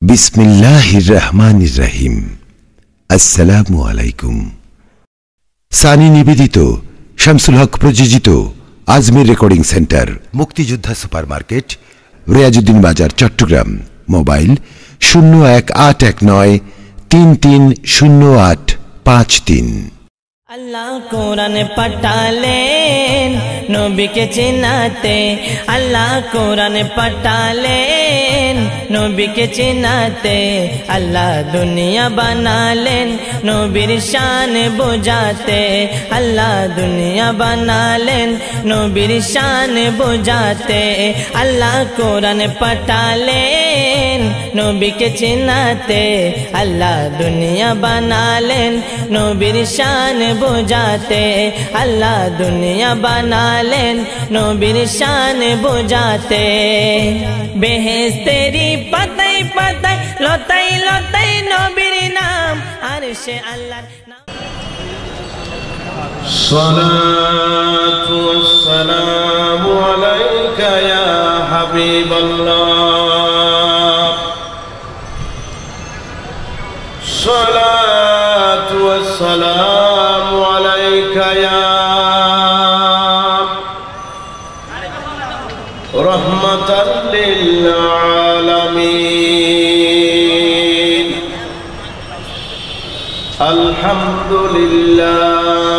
বিসমিল্লাহির রহমানির রহিম। আসসালামু আলাইকুম। সানি নিবেদিত, শামসুল হক প্রযোজিত আজমির রেকর্ডিং সেন্টার, মুক্তিযোদ্ধা সুপারমার্কেট, রিয়াজউদ্দিন বাজার, চট্টগ্রাম। মোবাইল 0189330853। আল্লাহ কোরআনে পাঠালেন নবীকে চিনাতে, আল্লাহ কোরআনে পাঠালেন নবীকে চিনাতে। আল্লাহ দুনিয়া বানালেন নবীর শান বোঝাতে, আল্লাহ দুনিয়া বানালেন নবীর শান বোঝাতে। আল্লাহ কোরআনে পাঠালেন নবীকে চিনাতে, আল্লাহ দুনিয়া বানালেন নবীর শান বুঝাতে। আল্লাহ দুনিয়া বানালেন নবীর শান বুঝাতে। বেহেশতেরি পাতায় পাতায় লতায় লতায় নবীর নাম, আরশে আল্লাহর নাম। সালাতু ওয়াসসালামু আলাইকা ইয়া হাবিবাল্লাহ, সালাতু ওয়াসসালামু আলাইকা ইয়া রাহমাতাল লিল আলামিন। আলহামদুলিল্লাহ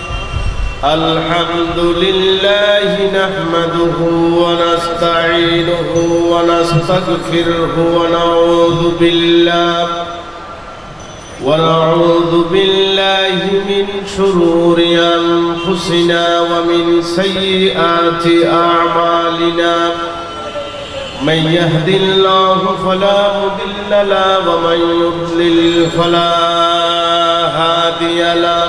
আলহামদুলিল্লাহি নাহমাদুহু ওয়া নাস্তাঈনুহু ওয়া নাস্তাগফিরুহু ওয়া نعوذ بالله من شرور أنفسنا ومن سيئات أعمالنا. من يهد الله فلا مضل له ومن يضلل فلا هادي له.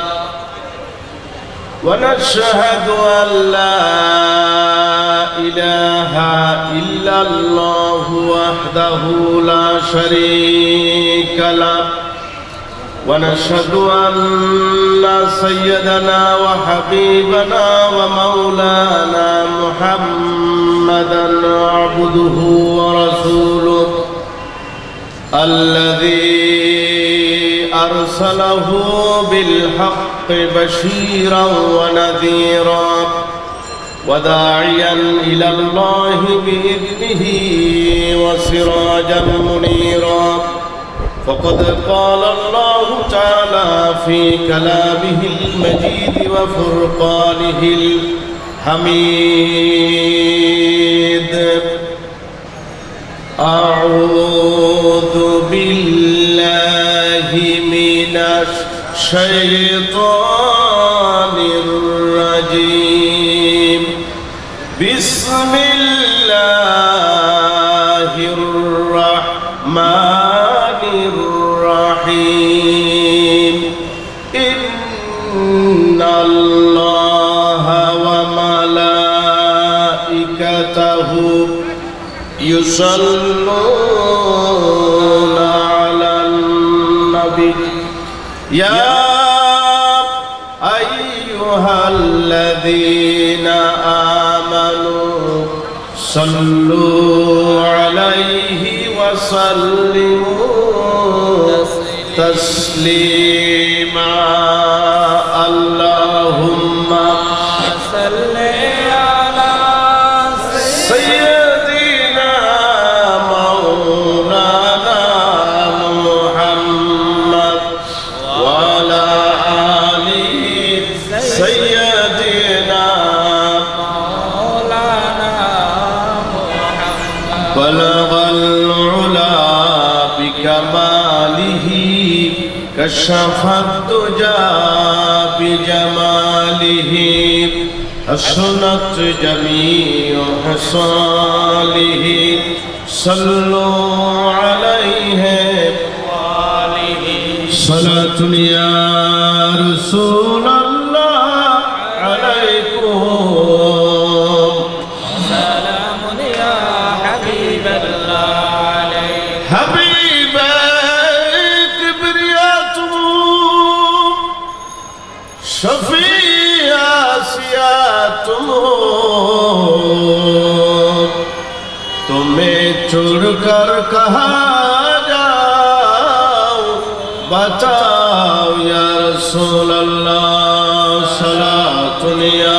ونشهد أن لا إله إلا الله وحده لا شريك له. ونشهد أن سيدنا وحبيبنا ومولانا محمدا عبده ورسوله الذي أرسله بالحق بشيرا ونذيرا وداعيا إلى الله بإذنه وسراجا منيرا. فقد قال الله تعالى في كلامه المجيد وفرقانه الحميد: أعوذ بالله من الشيطان الرجيم. بسم الله الرحمن الرحيم. إن الله وملائكته يصلون على النبي يا أيها الذين آمنوا صلوا عليه وسلموا تسليما. اللهم صل على سيدنا مولانا محمد وعلى آل سيدنا مولانا محمد. بلغ العلا بكماله كشف الدجى بجماله. حسنت جميع خصاله. صلوا عليه وآله صلاة يا رسول الله عليكم. سلام يا حبيب الله عليك. حبيب كبرياته شفيع آسياته. तुम्हें छोड़कर कहाँ বাঁচাও ইয়া রাসূলুল্লাহ সালাতুন ইয়া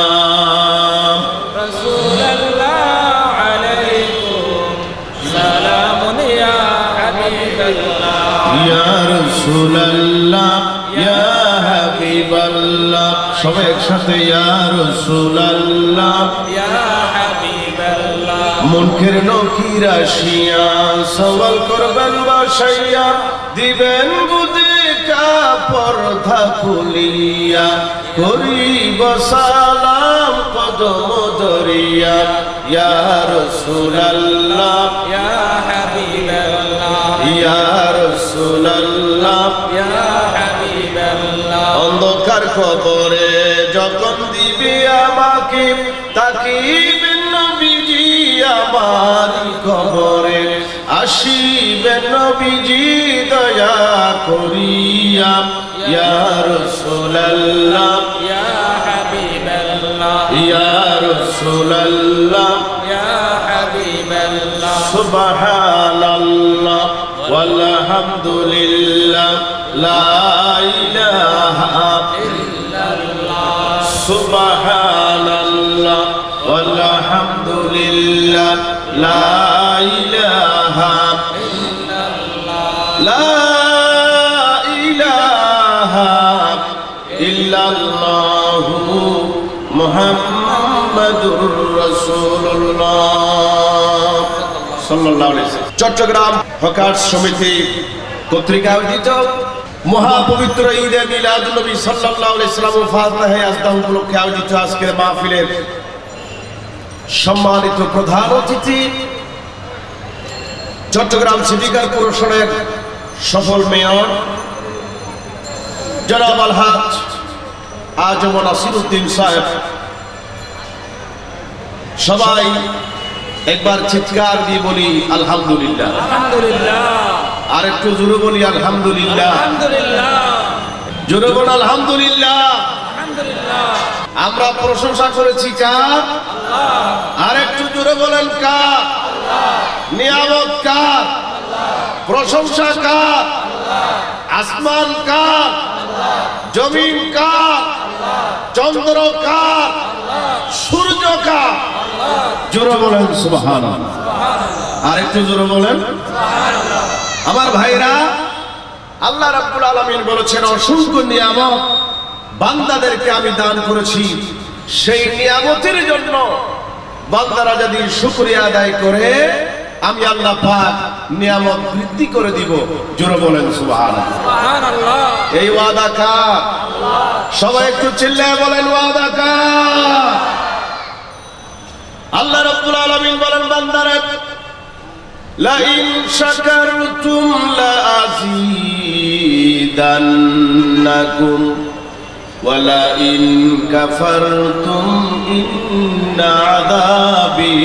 রাসূলুল্লাহ আলাইকুম সালামুন ইয়া হাবিবাল্লাহ ইয়া রাসূলুল্লাহ ইয়া হাবিবাল্লাহ সবাই একসাথে ইয়া রাসূলুল্লাহ ইয়া হাবিবাল্লাহ মুনকের নকির আসিয়া সওয়াল করবেন বসাইয়া দিবেন বুঝে কা পর্দা খুলিয়া করিব সালাম কদম ধরিয়া ইয়া রাসূলুল্লাহ ইয়া হাবিবাল্লাহ ইয়া রাসূলুল্লাহ ইয়া হাবিবাল্লাহ অন্ধকার কবরে যখন দিবে আমাকে তাকিবেন নবীজি আমার কবরে আসিবেন নবীজি দয়া করিয়া ইয়া রাসূলুল্লাহ ইয়া হাবিবাল্লাহ ইয়া রাসূলুল্লাহ ইয়া হাবিবাল্লাহ সুবহানাল্লাহ ওয়ালহামদুলিল্লাহ লা ইলাহা ইল্লাল্লাহ সুবহানাল্লাহ ওয়ালহামদুলিল্লাহ লা ইলাহা লা ইলাহা ইল্লাল্লাহ মুহাম্মাদুর রাসূলুল্লাহ সাল্লাল্লাহু আলাইহি ওয়াসাল্লাম। চট্টগ্রাম হকার্স সমিতি কর্তৃক আয়োজিত মহাপবিত্র ঈদে মিলাদুন নবী সাল্লাল্লাহু আলাইহি ওয়াসাল্লাম ও ফাতিহা আজদাহ উপলক্ষে আয়োজিত আজকের মাহফিলের সম্মানিত প্রধান অতিথি চট্টগ্রাম সিটি কর্পোরেশনের সফল মেয়র জনাব আলহাজ আজম নাসিরউদ্দিন সাহেব, সবাই একবার চিৎকার দিয়ে বলি আলহামদুলিল্লাহ। আলহামদুলিল্লাহ আর একটু জোরে বলি আলহামদুলিল্লাহ। আলহামদুলিল্লাহ জোরে বল আলহামদুলিল্লাহ। আলহামদুলিল্লাহ আমরা প্রশংসা করেছি কার? আর একটু জোরে বলেন কার? নিয়ামত কার? প্রশংসা কার? আসমান কার? জমিন কার? চন্দ্র কার? সূর্য কার? জোরে বলেন সুবহানাল্লাহ। আর একটু জোরে বলেন আমার ভাইরা। আল্লাহ রাব্বুল আলামিন বলেছেন অসংখ্য নিয়ামত বান্দাদেরকে আমি দান করেছি, সেই নিয়ামতের জন্য বান্দারা যদি শুকরিয়া আদায় করে আমি আল্লাহ পাক নিয়ামত বৃদ্ধি করে দিব। জোরে বলেন সুবহানাল্লাহ। সুবহানাল্লাহ এই ওয়াদা কার? সবাই একটু চিল্লায় বলেন ওয়াদা কার? আল্লাহ রাব্বুল আলামিন বলেন বান্দারা লা ইন শাকারতুম লা আযীদান্নাকুম ওয়া লা ইন কাফারতুম ইন্না আযাবি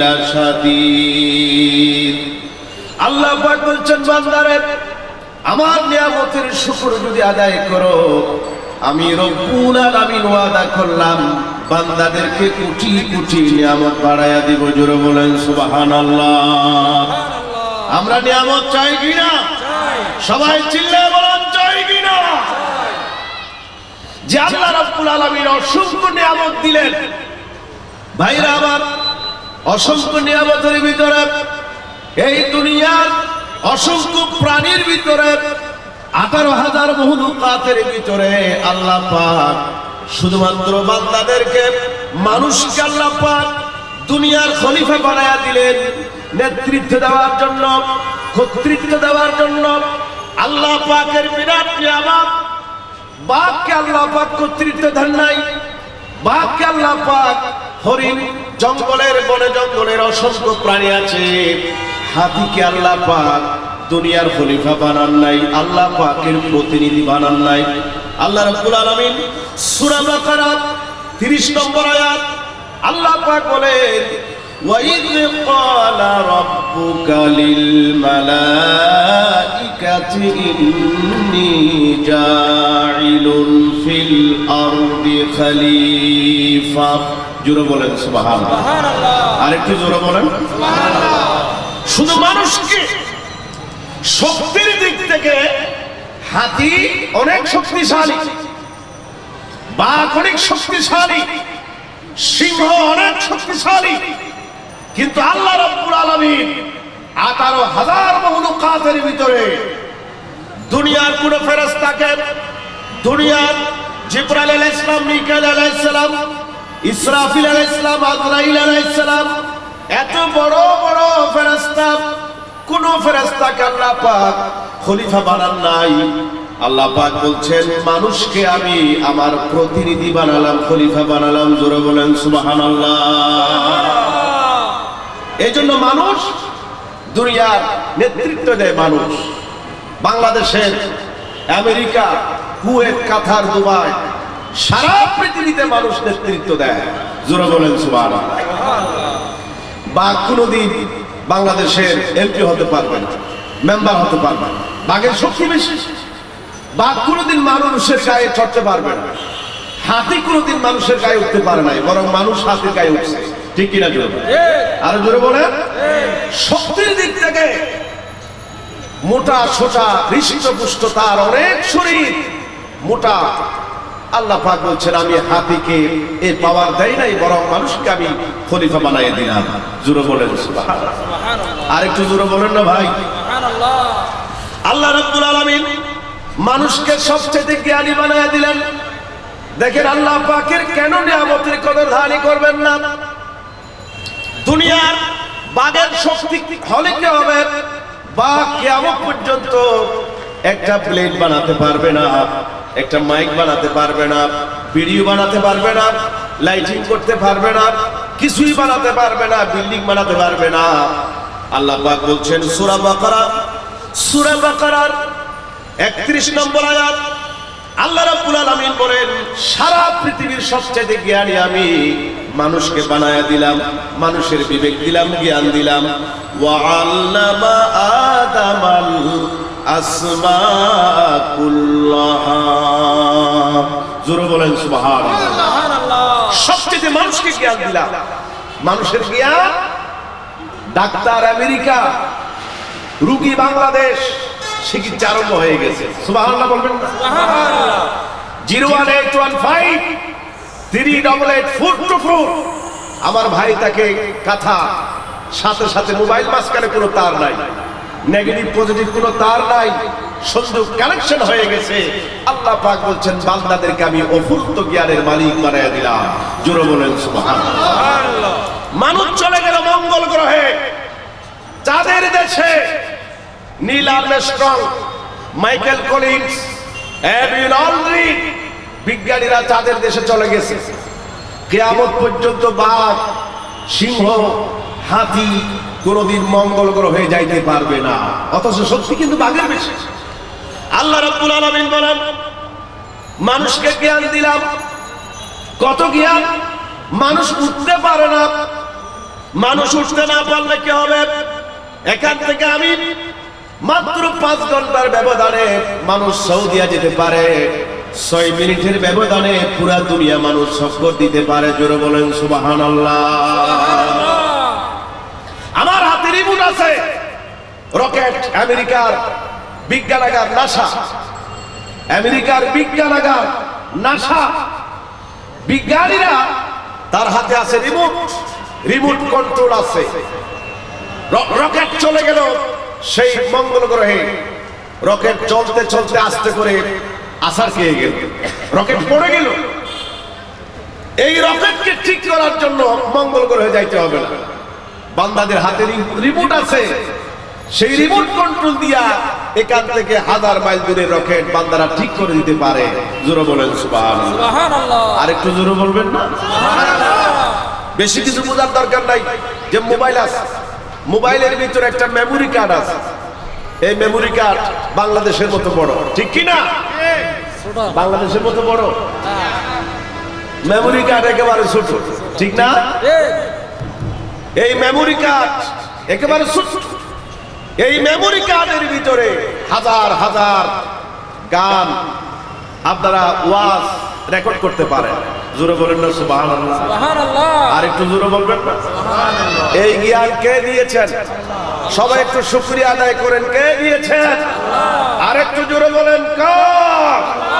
লাশাদীদ। আল্লাহ পাক বলছেন বান্দারা আমার নিয়ামতের শুকর যদি আদায় করো আমি রব্বুল আলামিন ওয়াদা করলাম বান্দাদেরকে কোটি কোটি নিয়ামত বাড়ায়া দিব। জোরে বলেন সুবহানাল্লাহ। আমরা নিয়ামত চাই কিনা? সবাই চিল্লায় বলেন চাই কিনা? যে আল্লাহ রাব্বুল আলামিন অসংখ্য নিয়ামত দিলেন। ভাইরা আমার, অসংখ্য নিয়ামতের ভিতরে এই দুনিয়ার অসংখ্য প্রাণীর ভিতরে 18,000 মখলুকাতের ভিতরে আল্লাহ পাক শুধুমাত্র বান্দাদেরকে মানুষকে আল্লাহ পাক দুনিয়ার খলিফা বানায়া দিলেন, নেতৃত্ব দেওয়ার জন্য, কর্তৃত্ব দেওয়ার জন্য। আল্লাহ পাকের বিরাট নিয়ামত। বাঘকে আল্লাহ পাক কর্তৃত্ব দেন নাই। বাঘকে আল্লাহ পাক হরিণ, জঙ্গলের বনে জঙ্গলের অসংখ্য প্রাণী আছে। হাতিকে আল্লাহ পাক দুনিয়ার খলিফা বানান নাই, আল্লাহ পাকের প্রতিনিধি বানান নাই। আল্লাহ রাব্বুল আলামিন সূরা বাকারা 30 নম্বর আয়াত আল্লাহ পাক বলেন وَإِذْ قَالَ رَبُّكَ لِلْمَلَائِكَةِ إِنِّي جَاعِلٌ فِي الْأَرْضِ خَلِيفَةً জোরে বলেন সুবহানাল্লাহ। আরেকটু জোরে বলেন সুবহানাল্লাহ। শুধু মানুষকে শক্তির দিক থেকে হাতি অনেক শক্তিশালী, বাঘ অনেক শক্তিশালী, সিংহ অনেক শক্তিশালী, কিন্তু আল্লাহ রাব্বুল আলামিন 18,000 মখলুকাতের ভিতরে দুনিয়ার কোন ফেরেশতাকে, দুনিয়ার জিবরাইল আলাইহিস সালাম, মিকাইল আলাইহিস সালাম, ইসরাফিল আলাইহিস সালাম, আজরাইল আলাইহিস সালাম, এত বড় বড় ফেরেশতা, কোন ফেরেশতাকে আল্লাহ পাক খলিফা বানান নাই। আল্লাহ পাক বলছেন মানুষকে আমি আমার প্রতিনিধি বানালাম, খলিফা বানালাম। জোরে বলেন সুবহানাল্লাহ। এইজন্য মানুষ দুনিয়ার নেতৃত্ব দেয়। মানুষ বাংলাদেশের, আমেরিকা, কুয়েত, কাতার, দুবাই, সারা পৃথিবীতে মানুষ নেতৃত্ব দেয়। জোরে বলেন সুবহানাল্লাহ। বা কোনদিন বাংলাদেশের এমপি হতে পারবে না, মেম্বার হতে পারবে না, বাঘের শক্তি বেশি। বাঘ কোনদিন মানুষের গায়ে চড়তে পারবে না, হাতি কোনদিন মানুষের গায়ে উঠতে পারে নাই, বরং মানুষ হাতির গায়ে উঠছে। ঠিক কিনা জোরে? আরো জোরে বলেন। শক্তির দিক থেকে মোটা সোটা হৃষ্টপুষ্ট, তার অনেক শরীর মোটা। আল্লাহ পাক বলছেন আমি হাতিকে এই পাওয়ার দেই নাই, বরং মানুষকে আমি খলিফা বানাইয়ে দিলাম। জোরে বলেন সুবহানাল্লাহ। আরেকটু জোরে বলেন না ভাই। সুবহানাল্লাহ। আল্লাহ রাব্বুল আলামিন মানুষকে সবচেয়ে জ্ঞানী বানাইয়া দিলেন। দেখেন আল্লাহ পাকের কেন নিয়ামতের কদরদানি করবেন না? দুনিয়ার বাঘের শক্তি হলে কি হবে? বাঘ কিয়ামত পর্যন্ত একটা প্লেট বানাতে পারবে না, একটা মাইক বানাতে পারবে না, ভিডিও বানাতে পারবে না, লাইটিং করতে পারবে না, কিছুই বানাতে পারবে না, বিল্ডিং বানাতে পারবে না। আল্লাহ পাক বলছেন সূরা বাকারার 31 নম্বর আয়াত, আল্লাহ রাব্বুল আলামিন বলেন সারা পৃথিবীর সবচেয়ে জ্ঞানী আমি মানুষকে বানায়া দিলাম, মানুষের বিবেক দিলাম, জ্ঞান দিলাম। ওয়া আল্লামা আদামাল আসমা কুল্লাহা। জোরে বলেন সুবহানাল্লাহ। সবচেয়ে মানুষকে জ্ঞান দিলাম, মানুষের জ্ঞান। ডাক্তার আমেরিকা, রোগী বাংলাদেশ, চিকিৎসা আরম্ভ হয়ে গেছে। সুবহানাল্লাহ বলবেন না? সুবহানাল্লাহ। 01815388424। আমার ভাই তাকে কথা, সাথে সাথে মোবাইল মাঝখানে কোনো তার নাই, নেগেটিভ পজিটিভ কোনো তার নাই, সংযোগ কানেকশন হয়ে গেছে। আল্লাহ পাক বলছেন বান্দাদেরকে আমি অফুরন্ত জ্ঞানের মালিক বানায়া দিলাম। জোরে বলেন সুবহানাল্লাহ। মানুষ চলে গেল মঙ্গল গ্রহে, চাঁদের দেশে। Neil Armstrong, Michael Collins, Edwin Aldrin, বিজ্ঞানীরা চাঁদের দেশে চলে গেছে। কিয়ামত পর্যন্ত বাঘ, সিংহ, হাতি কোনদিন মঙ্গল গ্রহে যাইতে পারবে না। অথচ শক্তি কিন্তু বাঘের বেশি। আল্লাহ রাব্বুল আলামিন বলেন মানুষকে জ্ঞান দিলাম। কত জ্ঞান! মানুষ উঠতে পারে না। মানুষ উঠতে না পারলে কি হবে? এখান থেকে আমি মাত্র 5 ঘন্টার ব্যবধানে মানুষ সৌদিয়া যেতে পারে। 6 মিনিটের ব্যবধানে পুরা দুনিয়া মানুষ সফর দিতে পারে। জোরে বলেন সুবহানাল্লাহ। আমার হাতে রিমোট আছে। রকেট, আমেরিকার বিজ্ঞানাগার নাসা, আমেরিকার বিজ্ঞানাগার নাসা, বিজ্ঞানীরা তার হাতে আছে রিমোট, রিমোট কন্ট্রোল আছে। রকেট চলে গেল সেই মঙ্গল গ্রহে। রকেট চলতে চলতে আস্তে করে আছাড় খেয়ে গেল, রকেট পড়ে গেল। এই রকেটকে ঠিক করার জন্য মঙ্গল গ্রহে যাইতে হবে না, বান্দাদের হাতে রিমোট আছে। সেই রিমোট কন্ট্রোল দিয়া এখান থেকে 1000 মাইল দূরে রকেট বান্দারা ঠিক করে দিতে পারে। জোরে বলেন সুবহানাল্লাহ। আরেকটু জোরে বলবেন না? সুবহানাল্লাহ। বেশি কিছু বোঝার দরকার নাই। যে মোবাইল আছে, মোবাইলের ভিতরে একটা মেমোরি কার্ড আছে। এই মেমোরি কার্ড বাংলাদেশের মতো বড়, ঠিক কি না? বাংলাদেশের মতো বড় মেমোরি কার্ড একেবারে ছোট, ঠিক না? এই মেমোরি কার্ড একেবারে ছোট। এই মেমোরি কার্ডের ভিতরে হাজার হাজার গান আপনারা ওয়াজ রেকর্ড করতে পারেন। জোরে বলেন না সুবহানাল্লাহ। সুবহানাল্লাহ। আর একটু জোরে বলবেন না? সুবহানাল্লাহ। এই জ্ঞান কে দিয়েছেন? সবাই একটু শুকরিয়া আদায় করেন। কে দিয়েছেন? আল্লাহ। আরে আরেকটু জোরে বলেন কার?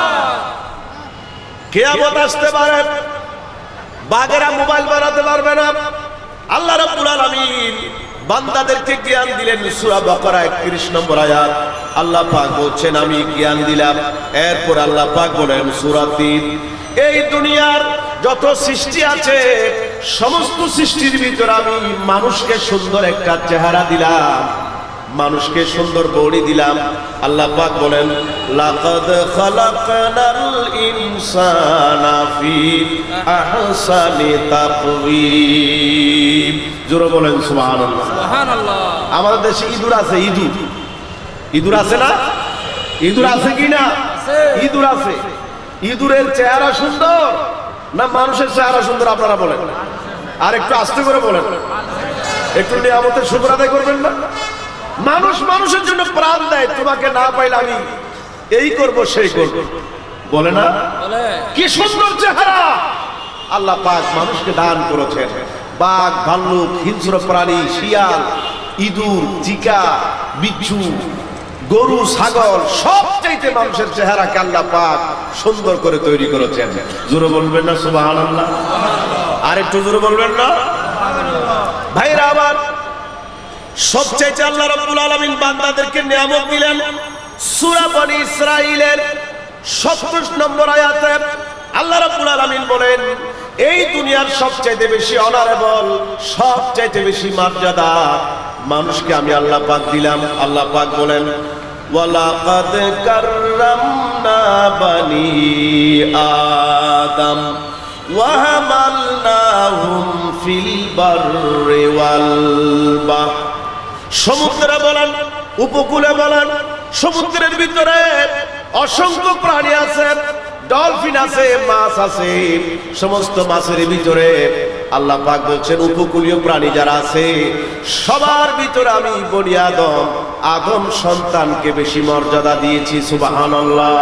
কিয়ামত আসতে পারে, বাঘেরা মোবাইল বানাতে পারবে না। আল্লাহ রাব্বুল আলামিন বান্দাদেরকে জ্ঞান দিলেন। সূরা বাকারা 31 নম্বর আয়াত আল্লাহ পাক বলছেন আমি জ্ঞান দিলাম। এরপর আল্লাহ পাক বলেন সূরা 3, এই দুনিয়ার যত সৃষ্টি আছে সমস্ত সৃষ্টির ভিতরে আমি মানুষকে সুন্দর একটা চেহারা দিলাম, মানুষকে সুন্দর বডি দিলাম। আল্লাহ পাক বলেন লাকাদ খালাকনাল ইনসানা ফি আহসানি তাকওয়িম। জোরে বলেন সুবহানাল্লাহ। সুবহানাল্লাহ। আমাদের দেশে ইঁদুর আছে, ইঁদুর আছে না? ইঁদুর আছে কি না? ইঁদুর আছে। ইঁদুরের চেহারা সুন্দর না মানুষের চেহারা সুন্দর আপনারা বলেন? আর একটু আস্তে করে বলেন, একটু নিয়ামতের শুকর আদায় করবেন না? মানুষ মানুষের জন্য প্রাণ দেয়, তোমাকে না পাইলে আমি এই করব সেই করব, বলে না? কি সুন্দর চেহারা আল্লাহ পাক মানুষকে দান করেছেন। বাঘ, ভাল্লুক, হিংস্র প্রাণী, শিয়াল, ইঁদুর, চিকা, বিচ্ছু, গরু, ছাগল সব চাইতে মানুষের চেহারাকে আল্লাহ পাক সুন্দর করে তৈরি করেছেন। জোরে বলবেন না সুবহানাল্লাহ? আর একটু জোরে বলবেন না? ভাইরা আবার সবচাইতে আল্লাহ রাব্বুল আলামিন বান্দাদেরকে নিয়ামত দিলেন। সূরা বনী ইসরাঈলের 37 নম্বর আয়াতে আল্লাহ রাব্বুল আলামিন বলেন এই দুনিয়ার সবচাইতে বেশি অনারেবল, সবচাইতে বেশি মর্যাদা মানুষকে আমি আল্লাহ পাক দিলাম। আল্লাহ পাক বলেন ওয়ালাকাদ কাররামনা বানি আদম ওয়া হামালনাহুম ফিল বাররি ওয়াল বাহর। সমুদ্রে বলেন, উপকূলে বলেন, সমুদ্রের ভিতরে অসংখ্য প্রাণী আছে, ডলফিন আছে, মাছ আছে। সমস্ত মাছের ভিতরে আল্লাহ পাক বলছেন উপকূলীয় প্রাণী যারা আছে সবার ভিতরে আমি বনি আদম, আদম সন্তানকে বেশি মর্যাদা দিয়েছি। সুবহানাল্লাহ।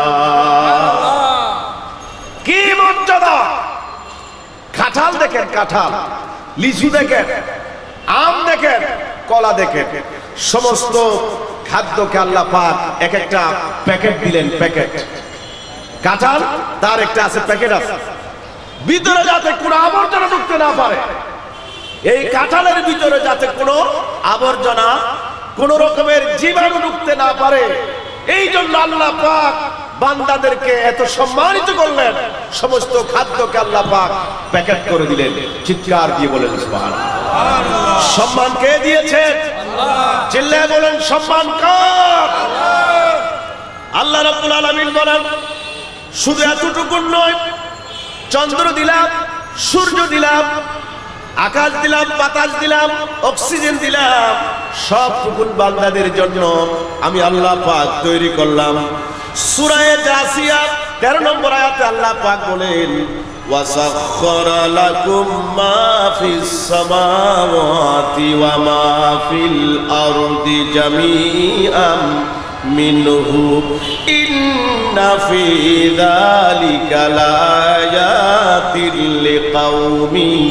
কি মর্যাদা! কাঁঠাল দেখেন, কাঁঠাল, লিচু দেখেন, আম দেখেন, কলা দেখেন, সমস্ত খাদ্যকে আল্লাহ পাক এক একটা প্যাকেট দিলেন। প্যাকেট কাঁঠাল তার একটা আছে, প্যাকেট আছে, ভিতরে যাতে কোনো আবর্জনা ঢুকতে না পারে। এই কাঁঠালের ভিতরে যাতে কোনো আবর্জনা, কোন রকমের জীবাণু ঢুকতে না পারে, এই জন্য আল্লাহ পাক বান্দাদেরকে এত সম্মানিত করলেন। সমস্ত খাদ্যকে আল্লাহ পাক প্যাকেট করে দিলেন। চিৎকার দিয়ে বলেন সুবহানাল্লাহ। সম্মান কে দিয়েছেন? চিল্লায়ে বলেন সম্মান কার? আল্লাহ রাব্বুল আলামিন বলেন শুধু এতটুকু নয়, চন্দ্র দিলাম, সূর্য দিলাম, আকাশ দিলাম, বাতাস দিলাম, অক্সিজেন দিলাম, সবটুকুন বান্দাদের জন্য আমি আল্লাহ পাক তৈরি করলাম। সূরা জাসিয়া 13 নম্বর আয়াতে আল্লাহ পাক বলেন ওয়াসাখখারা লাকুম মা ফিস সামাওয়াতি ওয়া মা ফিল আরদি জামিআন মিনহু ইন্না ফি যালিকা লায়াতিল লিকাউমিন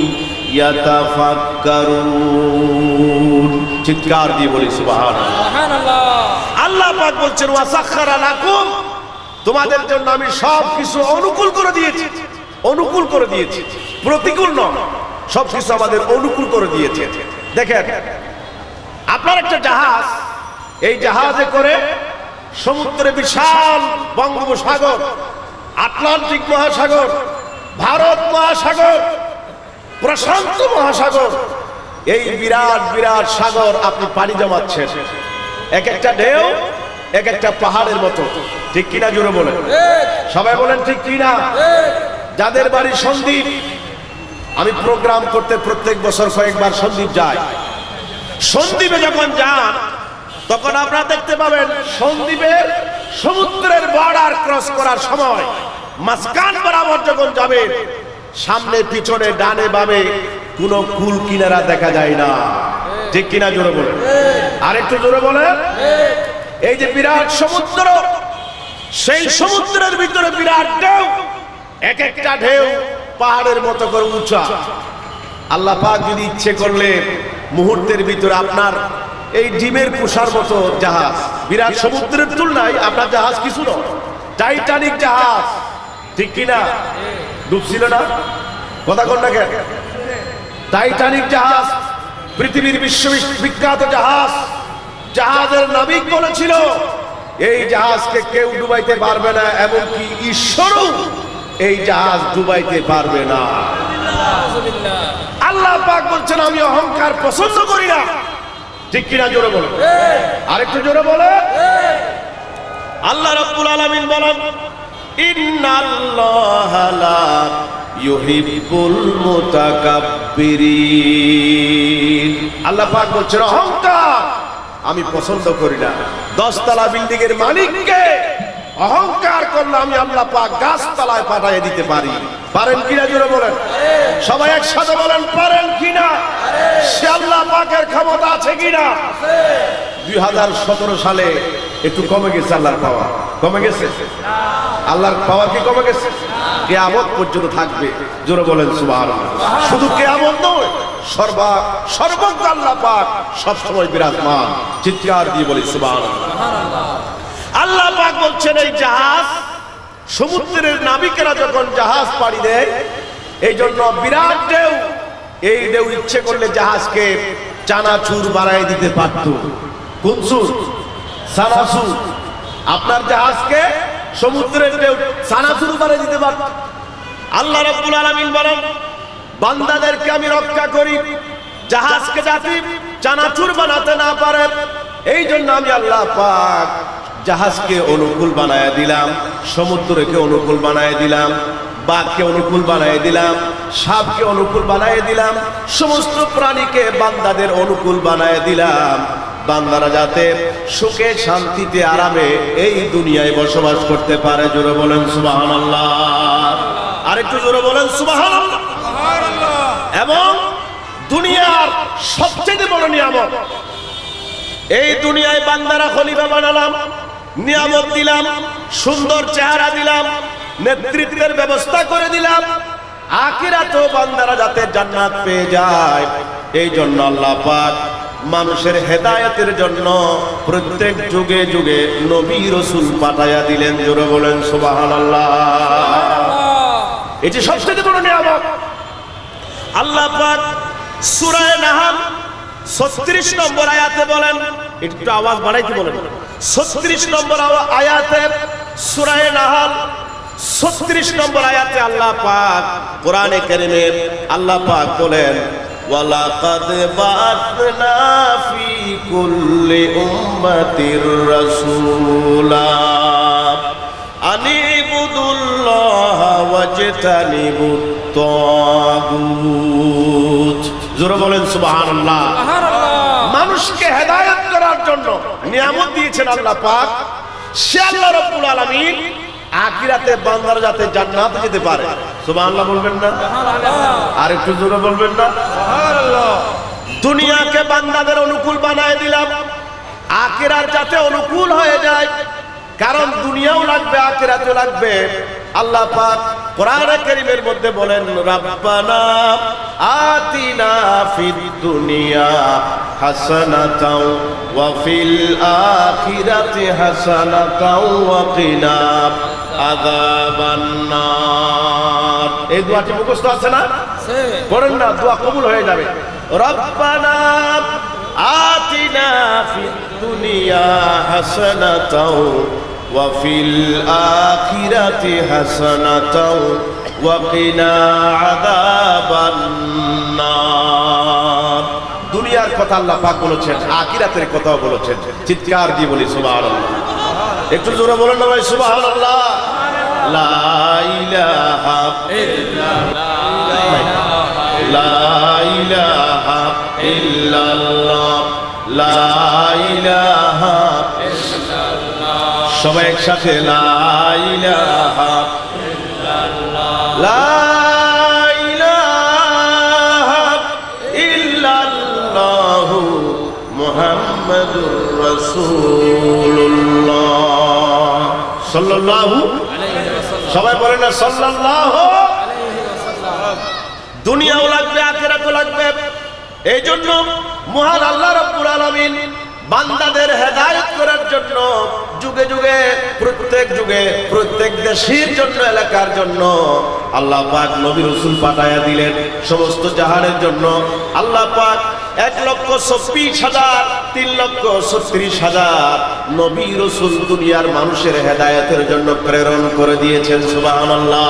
ইয়াতাফাক্কারুন। চিৎকার দিয়ে বলি সুবহানাল্লাহ। আল্লাহ পাক বলছেন ওয়াসাখখারা লাকুম, তোমাদের জন্য আমি সবকিছু অনুকূল করে দিয়েছি। অনুকূল করে দিয়েছি, প্রতিকূল নয়, সবকিছু আমাদের অনুকূল করে দিয়েছে। দেখেন আপনার একটা জাহাজ, এই জাহাজে করে সমুদ্রে বিশাল বঙ্গোপসাগর, আটলান্টিক মহাসাগর, ভারত মহাসাগর, প্রশান্ত মহাসাগর, এই বিরাট বিরাট সাগর আপনি পানি জমাচ্ছেন। এক একটা ঢেউ এক একটা পাহাড়ের মতো, ঠিক কিনা? জোরে বলেন, সবাই বলেন ঠিক কিনা? যাদের বাড়ি সন্দ্বীপ, আমি প্রোগ্রাম করতে প্রত্যেক বছর কয়েকবার সন্দ্বীপ যাই। সন্দ্বীপে যখন যান তখন আপনারা দেখতে পাবেন সন্দ্বীপের সমুদ্রের বর্ডার ক্রস করার সময় মাঝখান বরাবর যখন যাবেন, সামনে পিছনে ডানে বামে কোনো কুল কিনারা দেখা যায় না, ঠিক কিনা? জোরে বলেন, আর একটু জোরে বলেন। এই যে বিরাট সমুদ্র, সেই সমুদ্রের ভিতরে বিরাট ঢেউ, এক একটা ঢেউ পাহাড়ের মতো করে উঁচা। আল্লাহ পাক যদি ইচ্ছে করলে মুহূর্তের ভিতরে আপনার এই ডিমের কুষার মতো জাহাজ বিরাট সমুদ্রের তুলনায় আপনার জাহাজ কিছু নয়। টাইটানিক জাহাজ, ঠিক কিনা? ডুবছিল না? কথা কোন না কেন? টাইটানিক জাহাজ পৃথিবীর বিশ্ববিখ্যাত জাহাজ। জাহাজের নাবিক বলেছিল এই জাহাজকে কেউ ডুবাইতে পারবে না, এমনকি ঈশ্বরও এই জাহাজ ডুবাইতে পারবে না। আল্লাহ পাক বলছেন আমি অহংকার পছন্দ করি না, ঠিক কিনা? জোরে বলো, আরেকটু জোরে বলে। আল্লাহ রাব্বুল আলামিন বলেন ইন্নাল্লাহা লা ইউহিব্বুল মুতাকাব্বিরিন। আল্লাহ পাক বলছেন অহংকার আমি পছন্দ করি না। 10 তলা বিল্ডিং এর মালিককে অহংকার করলে আমি আল্লাহ পাক গাছতলায় পাঠিয়ে দিতে পারি। পারেন কিনা? জোরে বলেন, সবাই একসাথে বলেন পারেন কিনা? সে আল্লাহ পাকের ক্ষমতা আছে কিনা? 2017 সালে একটু কমে গেছে আল্লাহর পাওয়া, কমে গেছে। আল্লাহর পাওয়া কি কমে গেছে? কিয়ামত পর্যন্ত থাকবে। জোরে বলেন সুবহানাল্লাহ। শুধু কিয়ামত নয়, সর্বজ্ঞ আল্লাহ পাক সব সময় বিরাজমান। চিৎকার দিয়ে বলি সুবহানাল্লাহ। আল্লাহ পাক বলছেন এই জাহাজ, সমুদ্রের নাবিকেরা যখন জাহাজ পাড়ি দেয়, এই জন্য বিরাট ঢেউ, এই ঢেউ ইচ্ছে করলে জাহাজকে চানাচুর বানায় দিতে পারত। কোন চুর? চানাচুর। আপনার জাহাজকে সমুদ্রের ঢেউ চানাচুর বানায় দিতে পারত। আল্লাহ রাব্বুল আলামিন বলেন বান্দাদেরকে আমি রক্ষা করি জাহাজকে যাতে চানাচুর বানাতে না পারে, এই জন্য আমি আল্লাহ পাক জাহাজকে অনুকূল বানায় দিলাম, সমুদ্রকে অনুকূল বানায় দিলাম, বাঘকে অনুকূল বানায় দিলাম, সাপকে অনুকূল বানায় দিলাম, সমস্ত প্রাণীকে বান্দাদের অনুকূল বানায় দিলাম। বান্দারা যাতে সুখে শান্তিতে আরামে এই দুনিয়ায় বসবাস করতে পারে। জোরে বলেন সুবহানাল্লাহ। আরেকটু জোরে বলেন সুবহানাল্লাহ। এবং দুনিয়ার সবচেয়ে বড় নিয়ামত, এই দুনিয়ায় বান্দারা খলিফা বানালাম, নিয়ামত দিলাম, সুন্দর চেহারা দিলাম, নেতৃত্বের ব্যবস্থা করে দিলাম। আখিরাতেও বান্দারা যাতে জান্নাত পেয়ে যায়, এই জন্য আল্লাহ পাক মানুষের হেদায়েতের জন্য প্রত্যেক যুগে যুগে নবী রাসূল পাঠায়া দিলেন। জোরে বলেন সুবহানাল্লাহ। এটি সবচেয়ে বড় নিয়ামত। আল্লাহ পাক সূরা নাহল 36 নম্বর আয়াতে বলেন, একটু আওয়াজ বাড়াইতে বলেন, 36 নম্বর আয়াতে সূরা নাহল 36 নম্বর আয়াতে আল্লাহ পাক কোরআনে কারীমে আল্লাহ পাক বলেন ওয়ালাকাদ বাআসনা ফি কুল্লি উম্মাতির রাসূলা আনিবুদুল্লাহা ওয়াজতানিবুত তাগুত। জোরে বলেন সুবহানাল্লাহ। মানুষকে হেদায়েত করার জন্য নিয়ামত দিয়েছেন আল্লাহ পাক। সে আল্লাহ রাব্বুল আলামিন আখিরাতে বান্দারা যাতে জান্নাতে যেতে পারে। সুবহানাল্লাহ বলবেন না? আর একটু জোরে বলবেন না? সুবহানাল্লাহ। দুনিয়াকে বান্দাদের অনুকূল বানায় দিলাম, আখিরাত যাতে অনুকূল হয়ে যায়, কারণ দুনিয়াও লাগবে আখিরাতও লাগবে। আল্লাহ পাক কোরআনে কারীমের মধ্যে বলেন রাব্বানা আতিনা ফিদ দুনিয়া হাসানাতাও ওয়া ফিল আখিরাতি হাসানাতাও ওয়া কিনা আযাবান নার। এই দোয়াটি মুখস্থ আছে না? পড়েন না, দোয়া কবুল হয়ে যাবে। রাব্বানা আতিনা ফিদ দুনিয়া হাসানাতাও ওয়া ফিল আখিরাতি হাসানাতাও ওয়া কিনা আযাবান নার। দুনিয়ার কথা আল্লাহ পাক বলেছেন, আখিরাতের কথাও বলেছেন। চিৎকার দিয়ে বলি সুবহানাল্লাহ। একটু জোরে বলেন না ভাই সুবহানাল্লাহ। লা ইলাহা ইল্লাল্লাহ, লা ইলাহা ইল্লাল্লাহ, লা ইলাহা ইল্লাল্লাহ। সবাই একসাথে লা ইলাহা ইল্লাল্লাহ, লা ইলাহা ইল্লাল্লাহ মুহাম্মাদুর রাসূলুল্লাহ সাল্লাল্লাহু আলাইহি ওয়াসাল্লাম। সবাই বলেন না সাল্লাল্লাহু আলাইহি ওয়াসাল্লাম। দুনিয়াও লাগবে আখিরাতও লাগবে। এই জন্য মহান আল্লাহ রাব্বুল আলামিন বান্দাদের হেদায়েত করার জন্য যুগে যুগে প্রত্যেক দেশের জন্য এলাকার জন্য আল্লাহ পাক নবী রাসূল পাঠায়া দিলেন। সমস্ত জাহানের জন্য আল্লাহ পাক 1,26,000 3,36,000 নবী রাসূল দুনিয়ার মানুষের হেদায়েতের জন্য প্রেরণ করে দিয়েছেন। সুবহানাল্লাহ।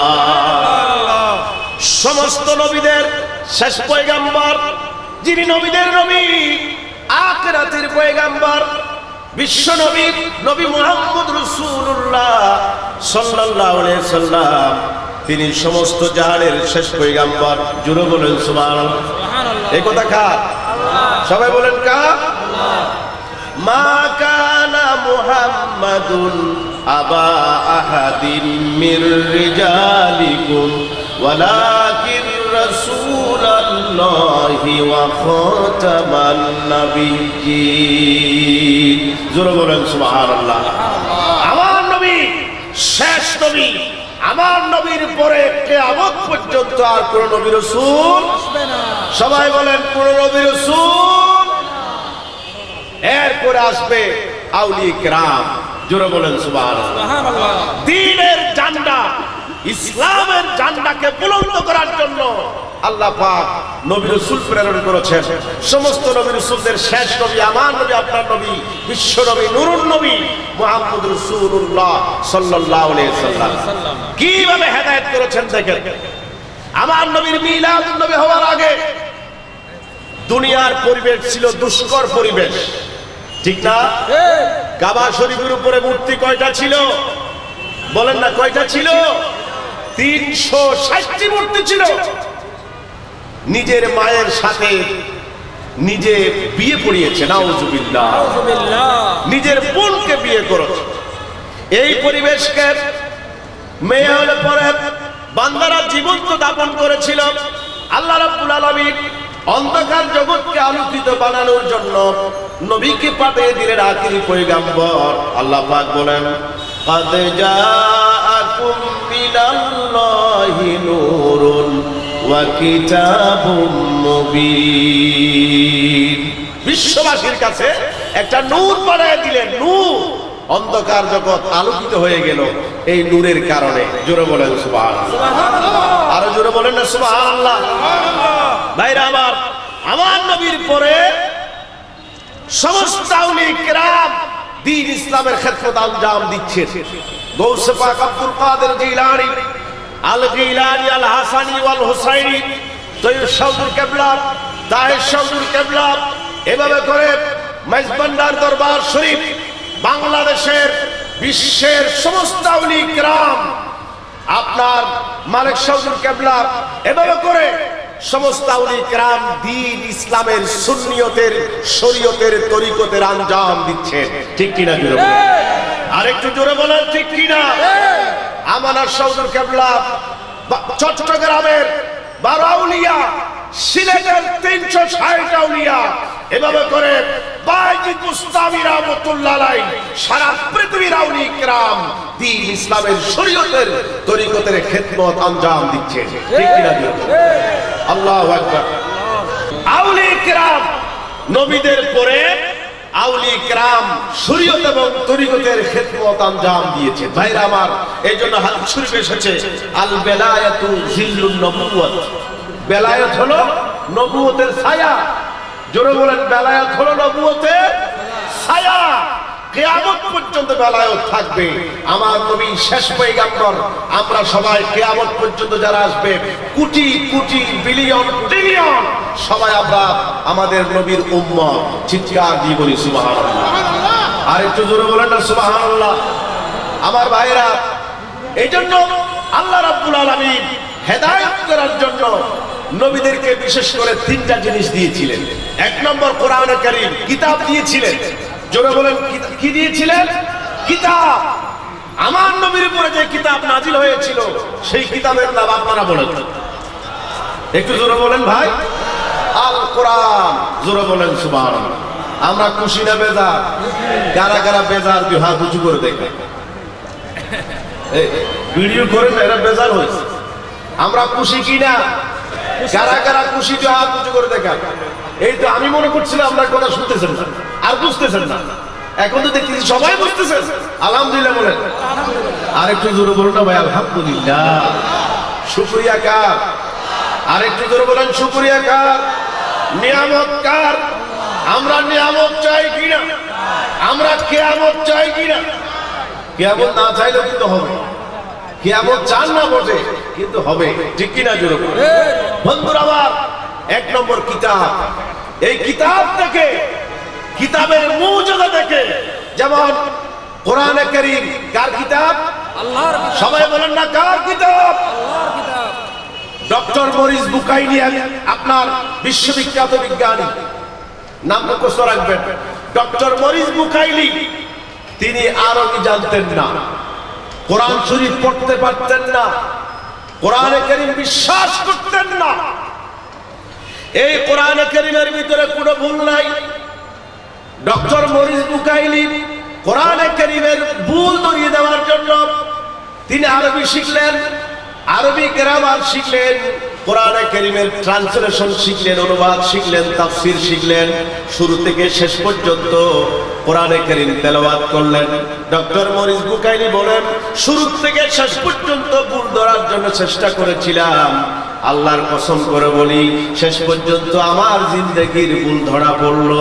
সমস্ত নবীদের শেষ পয়গাম্বর, যিনি নবীদের নবী, আখিরাতের পয়গাম্বর, বিশ্ব নবী নবী মুহাম্মদ রাসূলুল্লাহ সাল্লাল্লাহু আলাইহি সাল্লাম, তিনি সমস্ত জাহানের শেষ পয়গাম্বর। জোরে বলেন সুবহানাল্লাহ। এই কথা কার? সবাই বলেন কার? মা কানা মুহাম্মাদুন আবা আহাদিন মির রিজালিকুম ওয়ালাকিন রাসূলুল্লাহি ওয়া খাতামান নাবিয়্যিন। জোরে বলেন সুবহানাল্লাহ। আমার নবী শেষ নবী। আমার নবীর পরে কিয়ামত পর্যন্ত আর কোন নবী রাসূল আসবে না। সবাই বলেন কোন নবী রাসূল। এরপরে আসবে আউলিয়া কিরাম। জোরে বলেন সুবহানাল্লাহ। দ্বীনের ঝান্ডা, ইসলামের ঝান্ডাকে বুলন্দ করার জন্য আল্লাহ পাক নবী রাসূল প্রেরণ করেছেন। সমস্ত নবী রাসূলদের শেষ নবী আমার নবী, আপনার নবী, বিশ্ব নবী, নূরুন নবী মুহাম্মদ রাসূলুল্লাহ সাল্লাল্লাহু আলাইহি সাল্লাম কিভাবে হেদায়েত করেছেন দেখেন। আমার নবীর মিলাদুন নবী হওয়ার আগে দুনিয়ার পরিবেশ ছিল দুষ্কর পরিবেশ, ঠিক না? কাবা শরীফের উপরে মূর্তি কয়টা ছিল? বলেন না কয়টা ছিল? 360টি মূর্তি ছিল। নিজের মায়ের সাথে নিজে বিয়ে পড়িয়েছে, নাউজুবিল্লাহ। নিজের বোনকে বিয়ে করেছে। এই পরিবেশকে মেয়ে হলে পরে বান্দারা জীবন্ত দাপন করেছিল। আল্লাহ রাব্বুল আলামিন অন্ধকার জগৎকে আলোকিত বানানোর জন্য নবীকে পাঠিয়ে দিলেন আখিরি পয়গাম্বর। আল্লাহ পাক বলেন قد جاءكم من الله نور وكتاب مبين। বিশ্ববাসীর কাছে একটা নূর পাঠিয়ে দিলেন। নূর, অন্ধকার জগৎ আলোকিত হয়ে গেল এই নূরের কারণে। জোরে বলেন সুবহানাল্লাহ। আরো জোরে বলেন না সুবহানাল্লাহ। ভাইরা আমার নবীর পরে সমস্ত আউলিয়া কিরাম দ্বীন ইসলামের খেদমত আঞ্জাম দিচ্ছে। গৌসে পাক আব্দুল কাদের জিলানী, আল গিলানী, আল হাসানী ওয়াল হুসাইনী, তৈয়ব শাহুর কেবলা, তাহের শাহুর কেবলা, এভাবে করে মেজবান্ডার দরবার শরীফ, বাংলাদেশের বিশ্বের সমস্ত আউলিয়া কিরাম, আপনার মালিক শাহুর কেবলা, এভাবে করে সমস্ত আউলিয়া কিরাম দ্বীন ইসলামের সুন্নিয়তের, শরীয়তের, তরিকতের আঞ্জাম দিচ্ছে। ঠিক কিনা? জোরে বলেন। আরেকটু জোরে বলেন ঠিক কিনা? আমানার শাহুর কেবলা চট্টগ্রামের 12 আউলিয়া, সিলেটের 360 আউলিয়া, এভাবে করে বাইজিদ মুস্তামি রাহমাতুল্লাহ আলাইহি সারা পৃথিবীর আউলিয়া কিরাম দ্বীন ইসলামের, শরীয়তের, তরিকতের খেদমত আঞ্জাম দিচ্ছে। ঠিক কিনা? আল্লাহু আকবার। আউলিয়া কিরাম নবীদের পরে আউলিয়া কিরাম শরীয়ত এবং তরিকতের খেদমত আঞ্জাম দিয়েছে। ভাইরা আমার, এইজন্য হাদিস শরীফে এসেছে আল বেলায়াতু জিল্লুন নবুওয়াত। বেলায়েত হলো নবুয়তের ছায়া। জোরে বলেন, বেলায়েত হলো নবুয়তের ছায়া। কিয়ামত পর্যন্ত বেলায়েত থাকবে। আমার নবী শেষ পয়গাম্বর। আমরা সবাই কিয়ামত পর্যন্ত যারা আসবে, কোটি কোটি বিলিয়ন ট্রিলিয়ন, সবাই আমরা আমাদের নবীর উম্মত। চিৎকার দিয়ে বলি সুবহানাল্লাহ। আর একটু জোরে বলেন না সুবহানাল্লাহ। আমার ভাইরা, এইজন্য আল্লাহ রাব্বুল আলামিন হেদায়েত করার জন্য নবীদেরকে বিশেষ করে 3টা জিনিস দিয়েছিলেন। 1 নম্বর কোরআনে কারীম, কিতাব দিয়েছিলেন। জোরে বলেন, কি দিয়েছিলেন? কিতাব। আমার নবীর উপরে যে কিতাব নাজিল হয়েছিল সেই কিতাবের নাম আপনারা বলেন, একটু জোরে বলেন ভাই। আল কোরআন। জোরে বলেন সুবহানাল্লাহ। আমরা খুশি না বেজার? কারা কারা বেজার? দুই হাত উঁচু করে দেখে ভিডিও করেন, এরা বেজার হয়েছে। আমরা খুশি কি না? কারা কারা খুশি তো হাত উঁচু করে দেখা। এই তো আমি মনে করছিলাম আপনার কথা শুনতেছেন না আর বুঝতেছেন না, এখন তো দেখতেছি সবাই বুঝতেছেন। আলহামদুলিল্লাহ বলেন, আর একটু জোরে বলুন না ভাই আলহামদুলিল্লাহ। শুকরিয়া কার? আর একটু জোরে বলেন শুকরিয়া কার? নিয়ামত কার? আমরা নিয়ামত চাই কিনা? আমরা কিয়ামত চাই কিনা? কিয়ামত না চাইলেও কিন্তু হবে, কিয়ামত চান না বটে কিন্তু হবে, ঠিক কিনা জোরে বলুন। বন্ধুরা আমার, এক নম্বর কিতাব। এই কিতাব থেকে, কিতাবের মর্যাদা দেখে, যেমন কোরআনে কারীম কার কিতাব? আল্লাহর কিতাব। সবাই বলেন না কার কিতাব? আল্লাহর কিতাব। ডক্টর মরিস বুকাইলি, আপনার বিশ্ববিখ্যাত বিজ্ঞানী, নাম মুখস্থ রাখবেন। ডক্টর মরিস বুকাইলি তিনি আরবি জানতেন না, কোরআন শরীফ পড়তে পারতেন না, কোরআনে কারীম বিশ্বাস করতেন না। এই কোরআনে কারীমের ভিতরে কোনো ভুল নাই। ডক্টর মরিস বুকাইলি কোরআনে কারীমের ভুল ধরিয়ে দেওয়ার জন্য তিনি আরবি শিখলেন, আরবি গ্রামার শিখলেন, কোরআনে কারীমের ট্রান্সলেশন শিখলেন, অনুবাদ শিখলেন, তাফসীর শিখলেন, শুরু থেকে শেষ পর্যন্ত কোরআনে কারীম তেলাওয়াত করলেন। ডক্টর মরিস বুকাইলি বলেন, শুরু থেকে শেষ পর্যন্ত ভুল ধরার জন্য চেষ্টা করেছিলাম, আল্লাহর কসম করে বলি শেষ পর্যন্ত আমার জিন্দেগির ভুল ধরা পড়ল।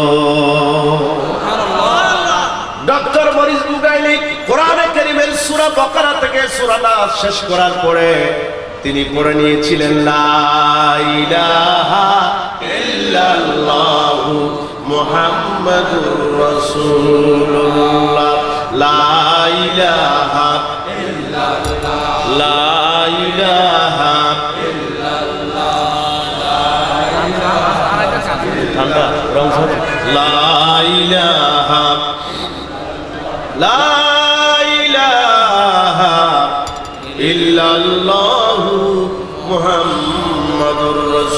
ডক্টর মরিস বুকাইলি কোরআনে কারীমের সূরা বাকারা থেকে সূরা নাস শেষ করার পরে তিনি পড়ে নিয়েছিলেন লা ইলাহা ইল্লাল্লাহু মুহাম্মাদুর রাসূলুল্লাহ, লা ইলাহা ইল্লাল্লাহ, লা ইলাহা ঠান্ডা রং হবে, লা ইলাহা, লা ইলাহা ইল্লাল্লাহু মুহাম্মাদুর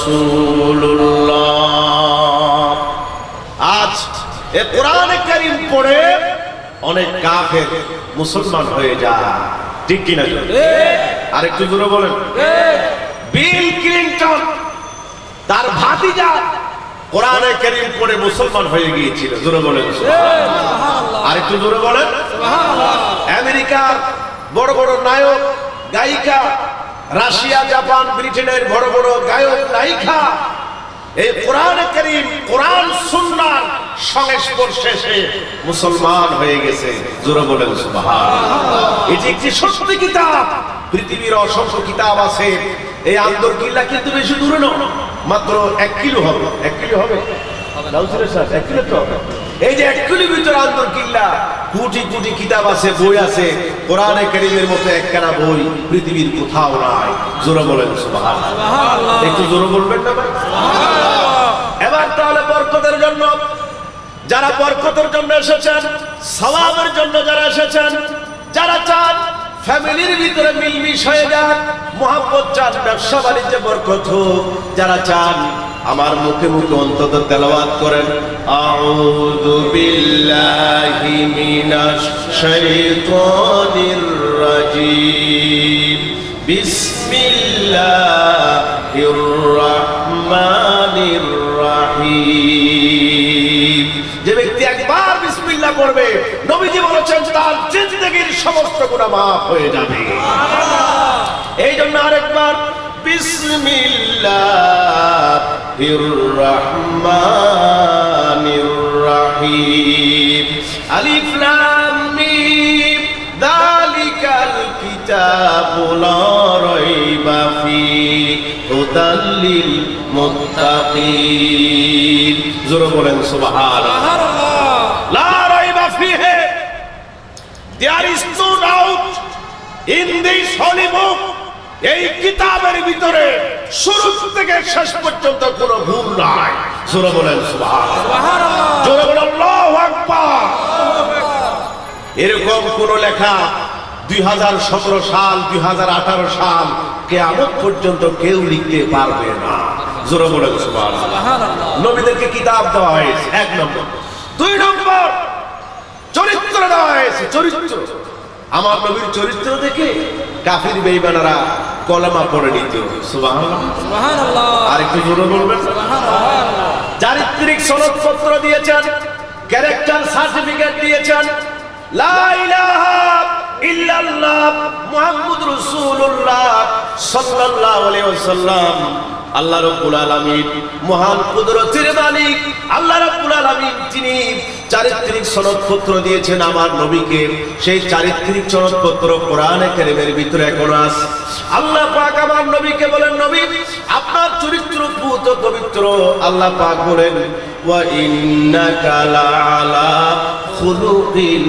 রাসূলুল্লাহ। আজ এই কোরআনে কারীম পড়ে অনেক কাফের মুসলমান হয়ে যায়, ঠিক কিনা? আর একটু জোরে বলেন। বিল ক্লিনটন তার ভাতিজা কোরআনে কারীম পড়ে মুসলমান হয়ে গিয়েছিল, জোরে বলেন সুবহানাল্লাহ। আর একটু জোরে বলেন সুবহানাল্লাহ। আমেরিকার বড় বড় নায়ক গায়িকা, রাশিয়া, জাপান, ব্রিটেনের বড় বড় গায়ক নায়িকা এই কোরআনে কারীম, কোরআন সুন্নাহর সংস্পর্শে এসে মুসলমান হয়ে গেছে, জোরে বলেন সুবহানাল্লাহ। এটি একটি সত্যি কিতাব। পৃথিবীর অসংখ্য কিতাব আছে। এই আন্দরকিল্লা কিন্তু বেশি দূরে নয়, মাত্র 1 কিলো হবে। 1 কিলো হবে? 1 কিলো তো হবে। এই যে 1 কিলোর ভিতরে আন্দরকিল্লা, কোটি কোটি কিতাব আছে, বই আছে। কোরআনে কারীমের মতো একখানা বই পৃথিবীর কোথাও নাই, জোরে বলেন সুবহানাল্লাহ। একটু জোরে বলবেন না ভাই? এবার তাহলে বরকতের জন্য যারা বরকতের জন্য এসেছেন, সওয়াবের জন্য যারা এসেছেন, যারা চান ফ্যামিলির ভিতরে মিলমিশ হয়ে যাক, মুহাব্বত চান, ব্যবসা বাণিজ্যে বরকত হোক, যারা চান আমার মুখে মুখে অন্তত তেলাওয়াত করেন আউযু বিল্লাহি মিনাশ শাইতানির রাজীম, বিসমিল্লাহির রাহমানির রাহিম। যে ব্যক্তি একবার বিসমিল্লাহ পড়বে, নবীজি বলেছেন তার জিন্দেগীর সমস্ত গুনাহ মাফ হয়ে যাবে। এই জন্য আরেকবার বিসমিল্লাহির রাহমানির রাহিম, আলিফ লাম মিম, যালিকাল কিতাবু লা রাইবা ফীহি, হুদাল লিল মুত্তাকিন। জোরে বলেন সুবহানাল্লাহ। লা রাইবা ফীহি, there is no doubt in this holy book, এই কিতাবের ভিতরে শুরু থেকে শেষ পর্যন্ত কোনো ভুল নাই। জোরে বলেন সুবহানাল্লাহ, জোরে বলেন আল্লাহু আকবার। এরকম কোন লেখা 2017 সাল 2018 সাল কিয়ামত পর্যন্ত কেউ লিখতে পারবে না। জোরে বলেন সুবহানাল্লাহ। নবীদেরকে কিতাব দেওয়া হয়েছে, 1 নম্বর। 2 নম্বর, চরিত্র দেওয়া হয়েছে। চরিত্র, আমার নবীর চরিত্র দেখে কাফির বেঈমানরা কলেমা পড়ে নিত। সুবহানাল্লাহ সুবহানাল্লাহ। আর একটু জোরে বলবেন। সুবহানাল্লাহ। চারিত্রিক সনদপত্র দিয়েছেন, ক্যারেক্টার সার্টিফিকেট দিয়েছেন, লা ইলাহা ইল্লাল্লাহ মুহাম্মাদুর রাসূলুল্লাহ সাল্লাল্লাহু আলাইহি ওয়াসাল্লাম। আল্লাহ রাব্বুল আলামিন মহান কুদরতের মালিক আল্লাহ রাব্বুল আলামিন তিনি চারিত্রিক সনদপত্র দিয়েছেন আমার নবীকে। সেই চারিত্রিক সনদপত্র কোরআনে কারীমের ভিতরে এখনো আছে। আল্লাহ পাক আমার নবীকে বলেন, নবী আপনার চরিত্র পুত পবিত্র। আল্লাহ পাক বলেন, ওয়া ইন্নাকা লাআলা খুলুকিন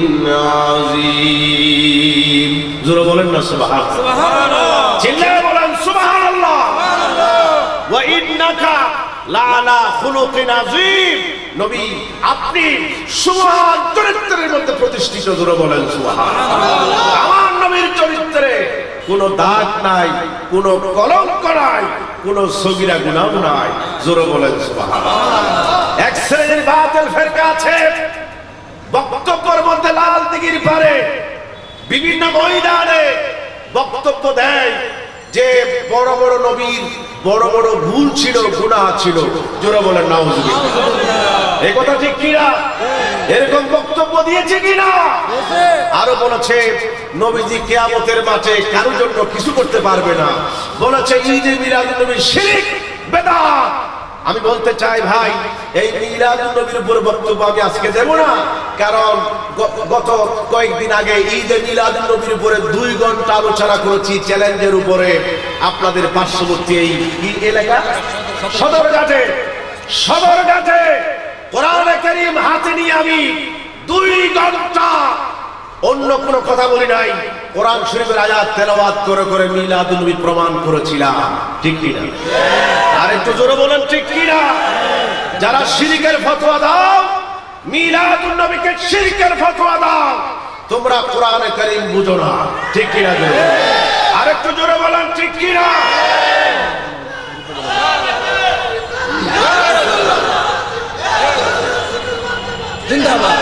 আযীম। জোরে বলেন না সুবহানাল্লাহ। সুবহানাল্লাহ। চিল্লায়ে বলেন সুবহানাল্লাহ। ওয়া ইন্নাকা লাআলা খুলুকিন আযীম। নবী আপনি সুমহান চরিত্রের মধ্যে প্রতিষ্ঠিত। জোরে বলেন সুবহানাল্লাহ। আমার নবীর চরিত্রে কোনো দাগ নাই, কোনো কলঙ্ক নাই, কোনো সগীরা গুনাহ নাই। জোরে বলেন সুবহানাল্লাহ। এক শ্রেণীর বাতিল ফিরকা আছে, বক্তব্যের মধ্যে লাল দিঘির পারে বিভিন্ন ময়দানে বক্তব্য দেয় যে বড় বড় নবীর বড় বড় ভুল ছিল, গুনাহ ছিল। জোরে বলেন নাউজুবিল্লাহ। এই কথা ঠিক কিনা? এরকম বক্তব্য দিয়েছে কিনা? আরো বলেছে নবীজি কিয়ামতের মাঠে কারোর জন্য কিছু করতে পারবে না। বলেছে ঈদে মিলাদুন নবী শিরক বেদাত। আমি বলতে চাই ভাই, এই মিলাদুন নবীর উপর বক্তব্য আমি আজকে দেব না, কারণ গত কয়েকদিন আগে ঈদে মিলাদুন নবীর উপরে 2 ঘন্টা আলোচনা করেছি চ্যালেঞ্জের উপরে। আপনাদের পার্শ্ববর্তী এই এলাকা সদরঘাটে কোরআনে কারীম হাতে নিয়ে আমি 2 ঘন্টা অন্য কোনো কথা বলি নাই, কোরআন শরীফের আয়াত তেলাওয়াত করে করে মিলাদুন নবী প্রমাণ করেছিলাম। ঠিক কি না? আর একটু জোরে বলেন ঠিক কি না? যারা শিরকের ফতোয়া দাও, মিলাদুন নবীকে শিরকের ফতোয়া দাও, তোমরা কোরআনে কারীম বুঝো না। ঠিক কি না? আর একটু জোরে বলেন ঠিক কি না? জিন্দাবাদ।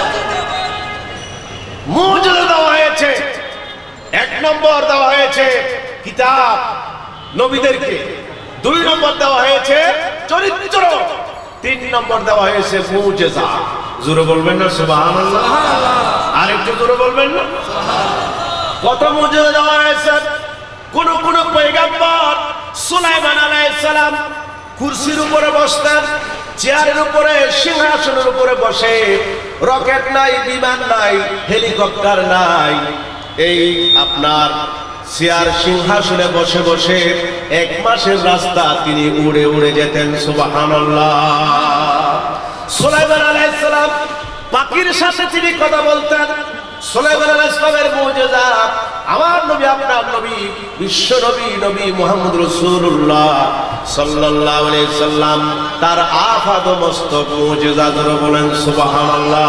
মুজিজা দেওয়া হয়েছে। 1 নম্বর দেওয়া হয়েছে কিতাব নবীদেরকে, 2 নম্বর দেওয়া হয়েছে চরিত্র, 3 নম্বর দেওয়া হয়েছে মুজিজা। জোরে বলবেন না সুবহানাল্লাহ? আর একটু জোরে বলবেন না? কত মুজিজা দেওয়া হয়েছে। কোন পয়গম্বর সুলাইমান আলাইহিস সালাম কুরসির উপরে বসতেন, চেয়ারের উপরে সিংহাসনের উপরে বসে। রকেট নাই, বিমান নাই, হেলিকপ্টার নাই, এই আপনার চেয়ার সিংহাসনে বসে বসে 1 মাসের রাস্তা তিনি উড়ে উড়ে যেতেন। সুবহানাল্লাহ। সুলাইমান আলাইহিস সালাম পাখির সাথে তিনি কথা বলতেন। সুলাইমান আলাইহিস সালামের মুজিজা আমার নবী আপনার নবী বিশ্ব নবী নবী মুহাম্মদ রাসূলুল্লাহ সাল্লাল্লাহু আলাইহি সাল্লাম তার আফাদ মস্তক মুজিজা। ধরে বলেন সুবহানাল্লাহ।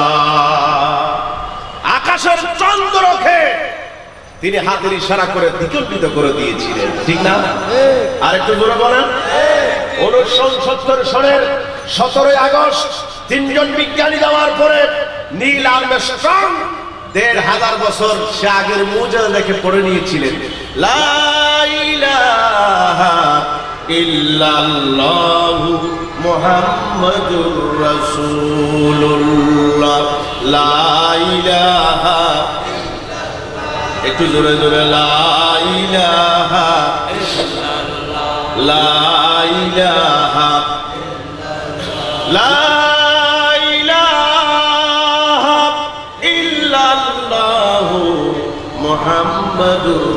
আকাশের চন্দ্রকে তিনি হাতের ইশারা করে দ্বিখণ্ডিত করে দিয়েছিলেন। ঠিক না? আর একটু জোরে বলেন। 1970 সনের 17 আগস্ট 3 জন বিজ্ঞানী যাওয়ার পরে নীল আর্মস্ট্রং 1500 বছর সে আগের মুজিজা দেখে পড়ে নিয়েছিলেন, লা ইলাহা ইল্লাল্লাহু মুহাম্মাদুর রাসূলুল্লাহ। লা ইলাহা, একটু জোরে জোরে, লা ইলাহা ইল্লাল্লাহ, লা ইলাহা, লা ইলাহা ইল্লাল্লাহু মুহাম্মাদুর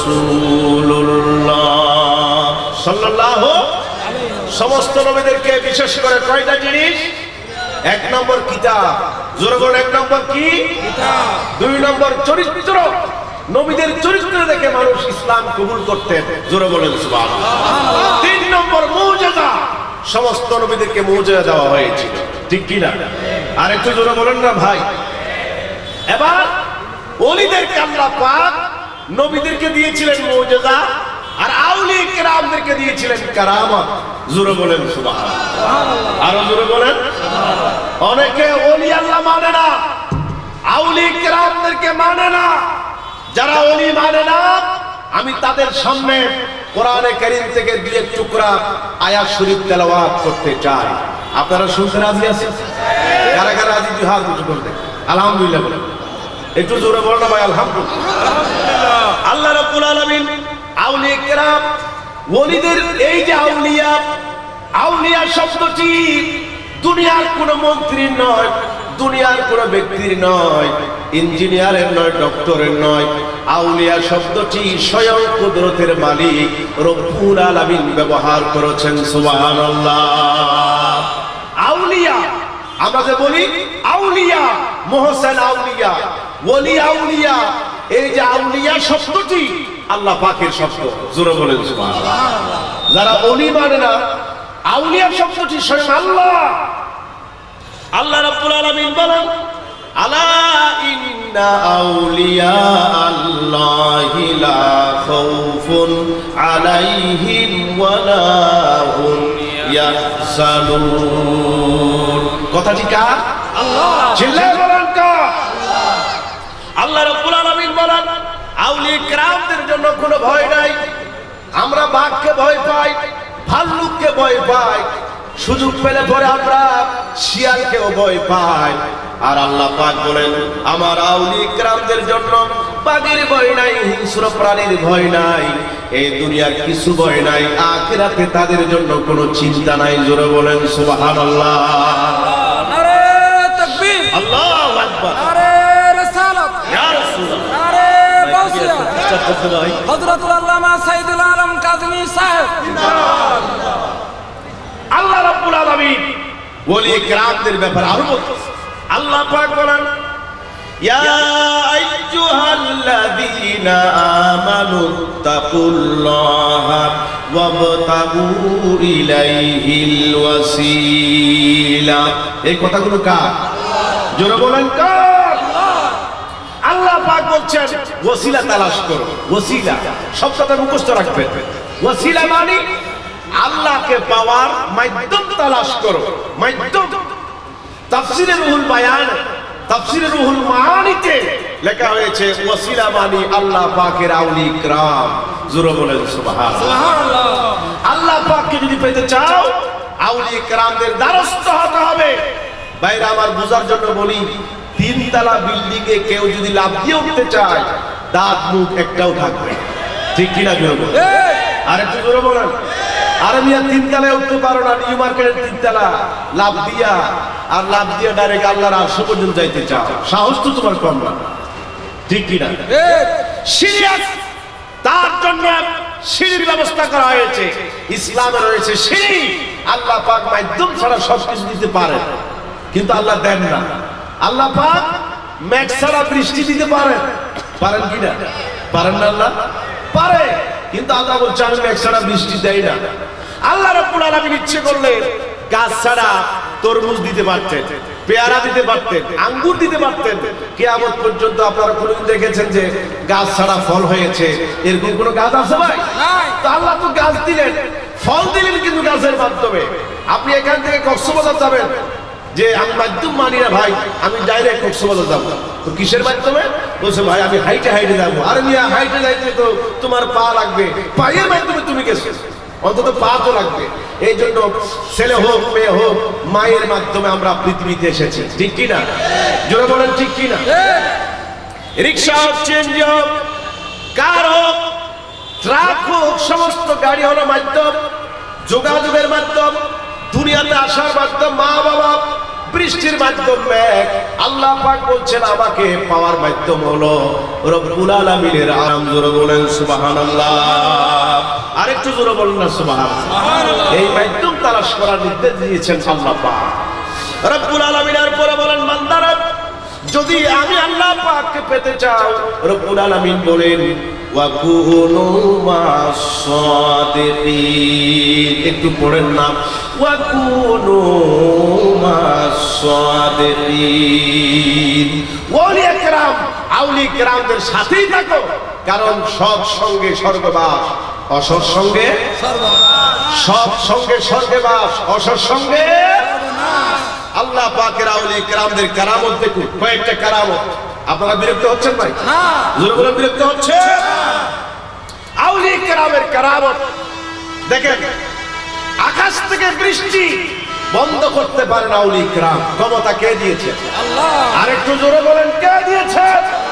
রাসূলুল্লাহ সাল্লাল্লাহু। সমস্ত নবীদেরকে বিশেষ করে কয়টা জিনিস? 1 নম্বর কিতাব। জোরে বলেন 1 নম্বর কি? কিতাব। 2 নম্বর চরিত্র। নবীদের চরিত্র দেখে মানুষ ইসলাম কবুল করতেন। জোরে বলেন সুবহানাল্লাহ। 3 নম্বর মুজিজা। সমস্ত নবীদেরকে মুজিজা দেওয়া হয়েছিল। ঠিক কি না? আর একটু জোরে বলেন না ভাই। এবার ওলিদেরকে আল্লাহ পাক নবীদেরকে দিয়েছিলেন মুজিজা, আর আউলিয়া কিরামদেরকে দিয়েছিলেন কারামত। জোরে বলেন সুবহানাল্লাহ। আরো জোরে বলেন। অনেকে ওলি আল্লাহ মানে না, আউলিয়া কিরামদেরকে মানে না। যারা ওলি মানে না, আমি তাদের সামনে কোরআনে কারীম থেকে দুই এক টুকরা আয়াত শরীফ তেলাওয়াত করতে চাই। আপনারা শুনতে রাজি আছেন? কারা কারা রাজি দুই হাত উঁচু করে দেন। আলহামদুলিল্লাহ বলেন, একটু জোরে বলো না ভাই আলহামদুলিল্লাহ। আল্লাহ রাব্বুল আলামিন আউলিয়া কেরাম ওলিদের এই যে আউলিয়া, আউলিয়া শব্দটি দুনিয়ার কোন মন্ত্রীর নয়, দুনিয়ার কোন ব্যক্তির নয়, ইঞ্জিনিয়ারের নয়, ডক্টরের নয়। আউলিয়া শব্দটি স্বয়ং কুদরতের মালিক রব্বুল আলামিন ব্যবহার করেছেন। সুবহানাল্লাহ। আউলিয়া আমরা যে বলি আউলিয়া, মুহসিন আউলিয়া, ওলি আউলিয়া, এই যে আউলিয়া শব্দটি আল্লাহ পাকের শব্দ। জোরে বলেন সুবহানাল্লাহ। যারা ওলি মানে না, আউলিয়া শব্দটি স্বয়ং আল্লাহ। আল্লাহ রাব্বুল আলামিন বলেন, আলা ইন্না আউলিয়া আল্লাহি লা খাউফুন আলাইহিম ওয়া লা হুম ইয়াহজানুন। কথাটি কার? আল্লাহ। চিল্লায়ে বলেন কার? আল্লাহ রাব্বুল আলামিন বলেন, আউলিয়া কিরামদের জন্য কোনো ভয় নাই। আমরা বাঘকে ভয় পাই, ভাল্লুককে ভয় পাই, সুযোগ পেলে পরে আমরা শিয়ালকেও ভয় পাই। আর আল্লাহ পাক বলেন, আমার আউলিয়া কিরামদের জন্য বাঘের ভয় নাই, হিংস্র প্রাণীর ভয় নাই, এই দুনিয়ার কিছু ভয় নাই, আখিরাতে তাদের জন্য কোনো চিন্তা নাই। জোরে বলেন সুবহানাল্লাহ। নারে তাকবীর, আল্লাহু আকবার, নারে রিসালাত, ইয়া রাসূলুল্লাহ, নারে গাউসিয়া, হযরতুল আল্লামা সাইয়্যিদুল আলম কাজী সাহেব জিন্দাবাদ। আল্লাহ রাব্বুল আলামিন ওলি কিরামদের ব্যাপারে আরো বলতেছেন। আল্লাহ পাক বলেন, ইয়া আইয়ুহাল্লাযীনা আমানু তাকুল্লাহা ওয়াবতাগু ইলাইহিল ওয়াসিলা। এই কথাগুলো কার? জোরে বলেন কার? আল্লাহ পাক বলছেন ওসিলা তালাশ করো। ওসিলা শব্দটা মুখস্থ রাখবেন। ওসিলা মানে আল্লাহকে পাওয়ার মাধ্যম তালাশ করো। মাধ্যম তাফসীরে রুহুল বায়ান, তাফসীরে রুহুল মাআনিতে লেখা হয়েছে ওসিলা মানে আল্লাহ পাকের আউলিয়া কিরাম। জোরে বলেন সুবহানাল্লাহ। আল্লাহ পাককে যদি পেতে চাও আউলিয়া কিরামদের দ্বারস্থ হতে হবে। ভাইরা আমার বুঝার জন্য বলি, তিনতলা বিল্ডিং এ কেউ যদি লাফ দিয়ে উঠতে চায়, দাঁত মুখ একটাও থাকবে, ঠিক কিনা? জোরে বলেন, আর একটু জোরে বলেন। আর মিয়া তিনতলায় উঠতে পারো না, নিউ মার্কেটের তিনতলা লাফ দিয়া, আর লাফ দিয়া ডাইরেক্ট আল্লাহর আরশ পর্যন্ত যাইতে চাও, সাহস তো তোমার কম না, ঠিক কিনা? সিরিয়াস। তার জন্য সিঁড়ির ব্যবস্থা করা হয়েছে। ইসলামে রয়েছে সিঁড়ি। আল্লাহ পাক মাধ্যম ছাড়া সবকিছু দিতে পারেন, কিন্তু আল্লাহ দেন না। আল্লাহ পাক মেঘ ছাড়া বৃষ্টি দিতে পারেন, পারেন কিনা? পারেন না? আল্লাহ পারে, কিন্তু আল্লাহ বলছে আমি মেঘ ছাড়া বৃষ্টি দেই না। আল্লাহ রাব্বুল আলামিন ইচ্ছে করলে গাছ ছাড়া তরমুজ দিতে পারতেন, পেয়ারা দিতে পারতেন, আঙ্গুর দিতে পারতেন। কিয়ামত পর্যন্ত আপনারা কোনদিন দেখেছেন যে গাছ ছাড়া ফল হয়েছে? এরকম কোন গাছ আছে ভাই? তো আল্লাহ তো গাছ দিলেন, ফল দিলেন, কিন্তু গাছের মাধ্যমে। আপনি এখান থেকে কক্সবাজার যাবেন, যে আমি মাধ্যম মানি না ভাই, আমি ডাইরেক্ট কক্সবাজার যাবো, তো কিসের মাধ্যমে? বলছে ভাই আমি হাইটে হাইটে যাবো। আরে মিয়া হাইটে যাইতে তো তোমার পা লাগবে, পায়ের মাধ্যমে তুমি গেছো, অন্তত পা তো লাগবে। এই জন্য ছেলে হোক মেয়ে হোক মায়ের মাধ্যমে আমরা পৃথিবীতে এসেছি, ঠিক কিনা? জোরে বলেন ঠিক কিনা? রিক্সা হোক, চেঞ্জ হোক, কার হোক, ট্রাক হোক, সমস্ত গাড়ি হলো মাধ্যম, যোগাযোগের মাধ্যম, দুনিয়াতে আসার মাধ্যম, মা বাবা, বৃষ্টির মাধ্যম মেঘ। আল্লাহ পাক বলছেন আমাকে পাওয়ার মাধ্যম হলো রব্বুল আলামিনের আরাম। জোরে বলেন সুবহানাল্লাহ। আরেকটু জোরে বলেন না সুবহানাল্লাহ। এই মাধ্যম তালাশ করার নির্দেশ দিয়েছেন আল্লাহ পাক রব্বুল আলামিনের। পরে বলেন বান্দারা যদি আমি আল্লাহ পাককে পেতে চাও, রব্বুল আলামিন বলেন ওয়াকুনু মাস-সাদিকিন। একটু পড়েন না, ওয়াকুনু মাস-সাদিকিন। ওলিয়া কিরাম আউলিয়া কিরামদের সাথেই থাকো, কারণ সৎ সঙ্গে স্বর্গবাস, অসৎ সঙ্গে সর্বনাশ। সৎ সঙ্গে স্বর্গবাস, অসৎ সঙ্গে সর্বনাশ। আল্লাহ পাকের আউলিয়া কিরামদের কারামত দেখুন, কয়েকটা কারামত। আপনারা বিরক্ত হচ্ছেন ভাই? না। জোরে বলেন বিরক্ত হচ্ছে? আউলিয়া কেরামের কারামত দেখেন। আকাশ থেকে বৃষ্টি বন্ধ করতে পারে না আউলিয়া কেরাম, ক্ষমতা কে দিয়েছে? আল্লাহ। আরেকটু জোরে বলেন, কে দিয়েছে?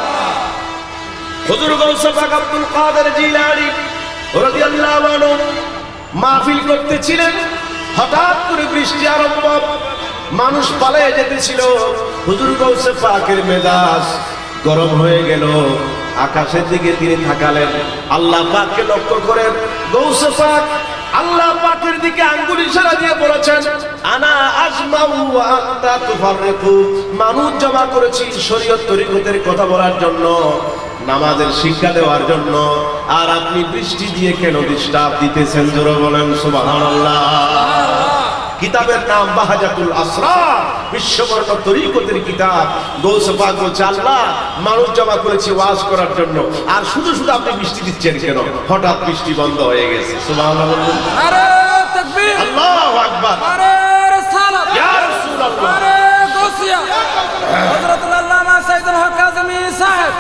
হুজুর গৌস পাক আব্দুল কাদের জিলানী রাদিয়াল্লাহু আনহু মাহফিল করতেছিলেন, হঠাৎ করে বৃষ্টি আরম্ভ, মানুষ পালিয়ে যেতেছিল। হুজুর গৌস পাকের মেজাজ গরম হয়ে গেল, আকাশের দিকে তিনি তাকালেন, আল্লাহ পাককে লক্ষ্য করে গৌস পাক আল্লাহ পাকের দিকে আঙ্গুল ইশারা দিয়ে বলেছেন, আনা আজমাউ ওয়া আনতা তুফাররিকু। মানুষ জমা করেছি শরীয়ত তরিকতের কথা বলার জন্য, নামাজের শিক্ষা দেওয়ার জন্য, আর আপনি বৃষ্টি দিয়ে কেন ডিস্টার্ব দিতেছেন? জোরে বলেন সুবহানাল্লাহ। কিতাবের নাম বাহাজাতুল আসরার, বিশ্ববর্ণ তরিকতের কিতাব। গৌস পাক বলছে, আল্লাহ মানুষ জমা করেছি ওয়াজ করার জন্য, আর শুধু শুধু আপনি বৃষ্টি দিচ্ছেন কেন? হঠাৎ বৃষ্টি বন্ধ হয়ে গেছে। সুবহানাল্লাহ। নারে তাকবীর, আল্লাহু আকবার, নারে রিসালাত, ইয়া রাসূলুল্লাহ, নারে গাউসিয়া, হযরতুল আল্লামা সাইদুল হক কাজেমী সাহেব।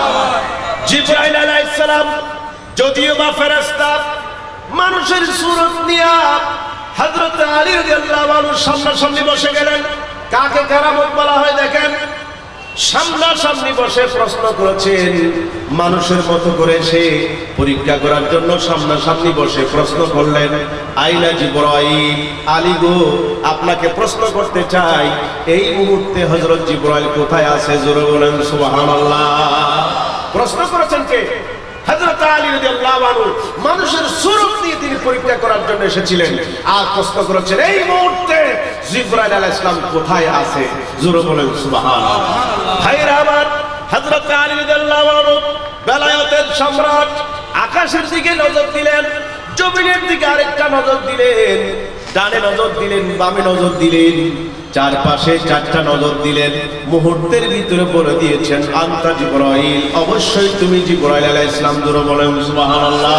জিবরাইল আলাইহিস সালাম যদিও বা ফেরেশতা, মানুষের সূরত নিয়ে হযরত আলী রাদিয়াল্লাহু আনহু সামনাসামনি বসে গেলেন। কাকে কারামত বলা হয় দেখেন, সামনাসামনি বসে প্রশ্ন করেছেন, মানুষের মতো করে সে পরীক্ষা করার জন্য সামনাসামনি বসে প্রশ্ন করলেন, আইনা জিবরাইল, আলী গো আপনাকে প্রশ্ন করতে চাই, এই মুহূর্তে হযরত জিবরাইল কোথায় আছে? জোরে বলেন সুবহানাল্লাহ। প্রশ্ন করেছেন কে? হযরত আলী রাদিয়াল্লাহু আনহু। মানুষের সুরত নিয়ে তিনি পরীক্ষা করার জন্য এসেছিলেন, আর প্রশ্ন করেছেন এই মুহূর্তে জিবরাইল আলাইহিস সালাম কোথায় আছে? জোরে বলেন সুবহানাল্লাহ। ভাইরা আমার, হযরত আলী রাদিয়াল্লাহু আনহু বেলায়েতের সম্রাট, আকাশের দিকে নজর দিলেন, জমিনের দিকে আরেকটা নজর দিলেন, ডানে নজর দিলেন, বামে নজর দিলেন, চারপাশে চারটা নজর দিলেন। মুহূর্তের ভিতরে বলে দিয়েছেন, আনতা জিবরাইল, অবশ্যই তুমি জিবরাইল আলাইহিস সালাম। জোরে বলেন সুবহানাল্লাহ।